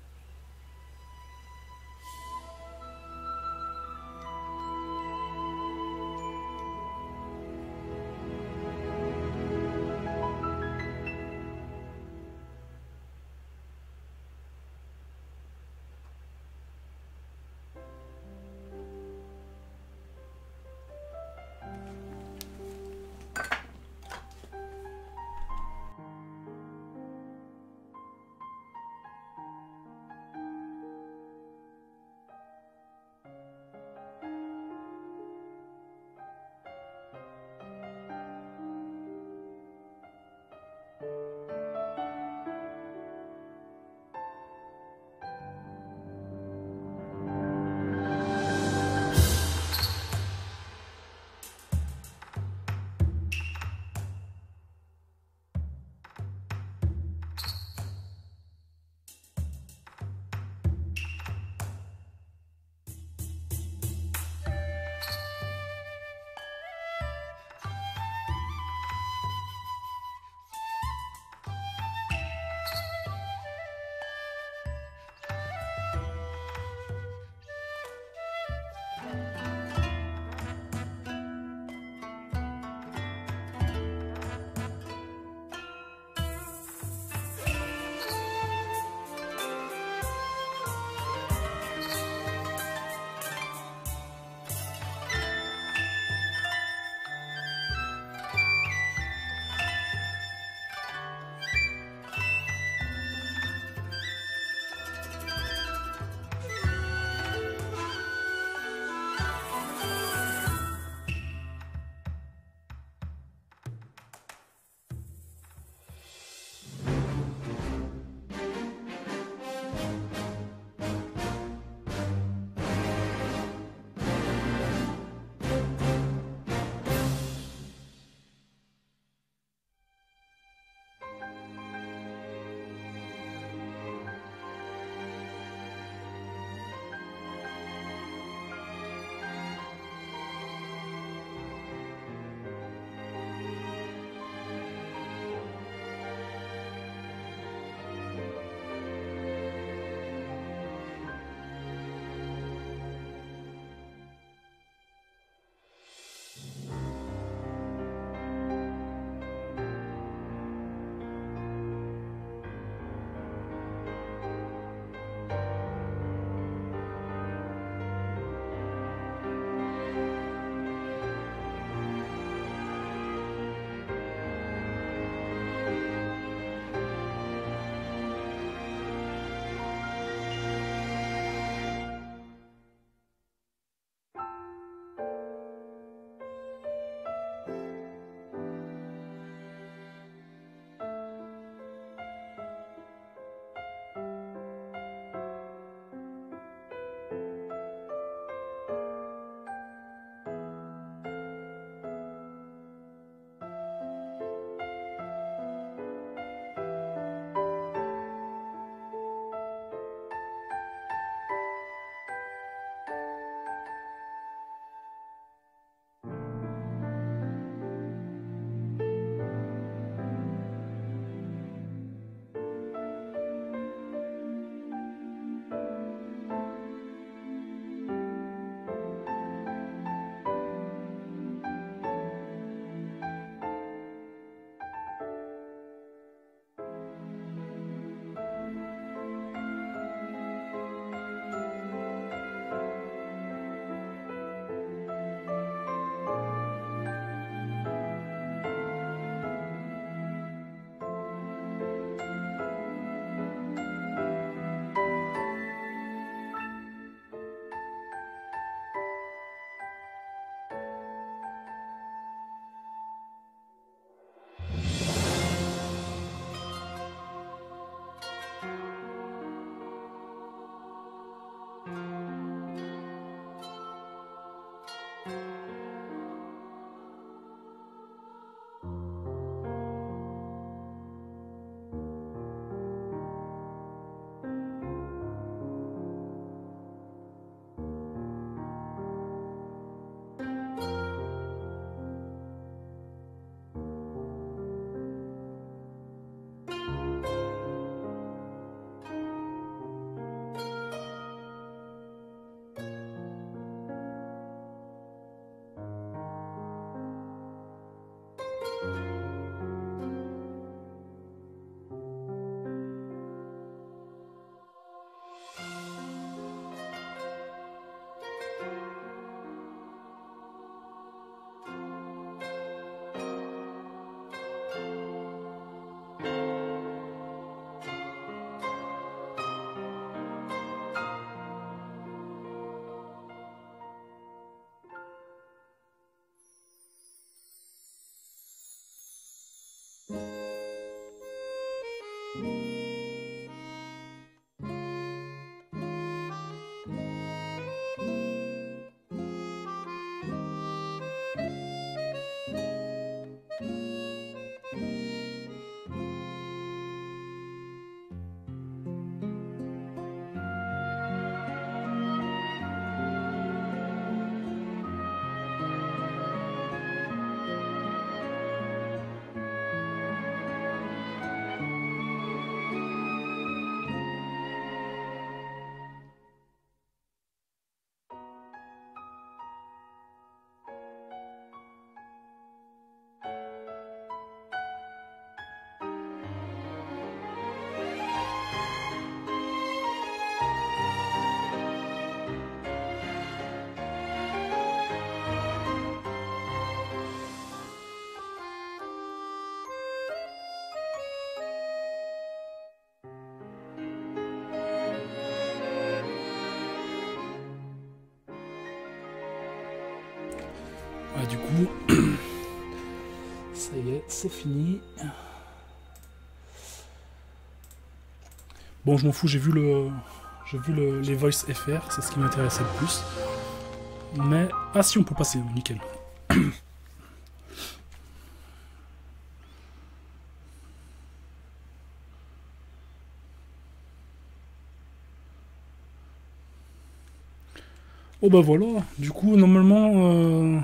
Speaker 5: Ah, du coup, ça y est, c'est fini. Bon, je m'en fous, j'ai vu le, j'ai vu le, les voice F R, c'est ce qui m'intéressait le plus. Mais ah si, on peut passer, nickel. Oh bah voilà, du coup, normalement... Euh...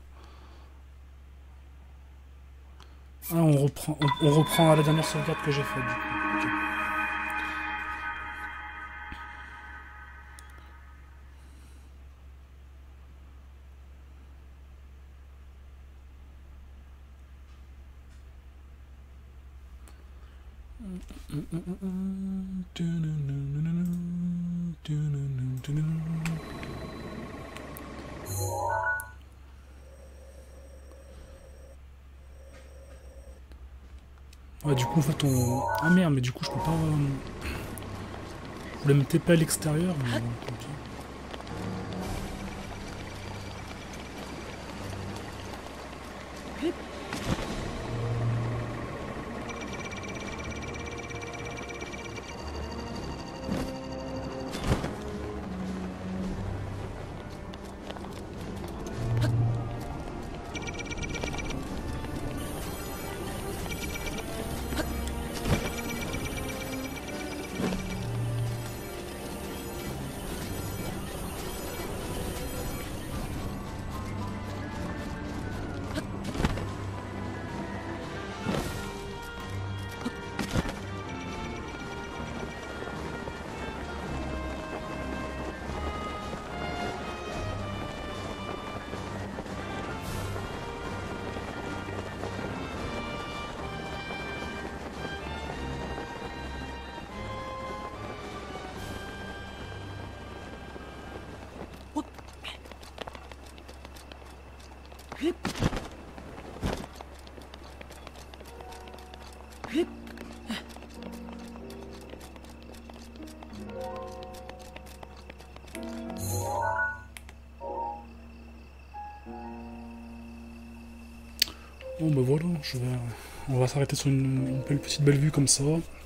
Speaker 5: Ah, on reprend, on, on reprend à la dernière sauvegarde que j'ai faite. Okay. Ouais, du coup, en fait, on... Ah merde, mais du coup, je peux pas... Je voulais me T P à l'extérieur, mais bon, ok. Bon bah voilà, je vais... on va s'arrêter sur une, une belle petite belle vue comme ça.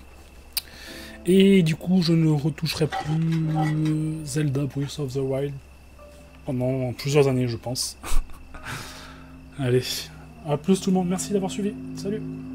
Speaker 5: Et du coup, je ne retoucherai plus Zelda Breath of the Wild pendant plusieurs années, je pense. Allez, à plus tout le monde, merci d'avoir suivi, salut!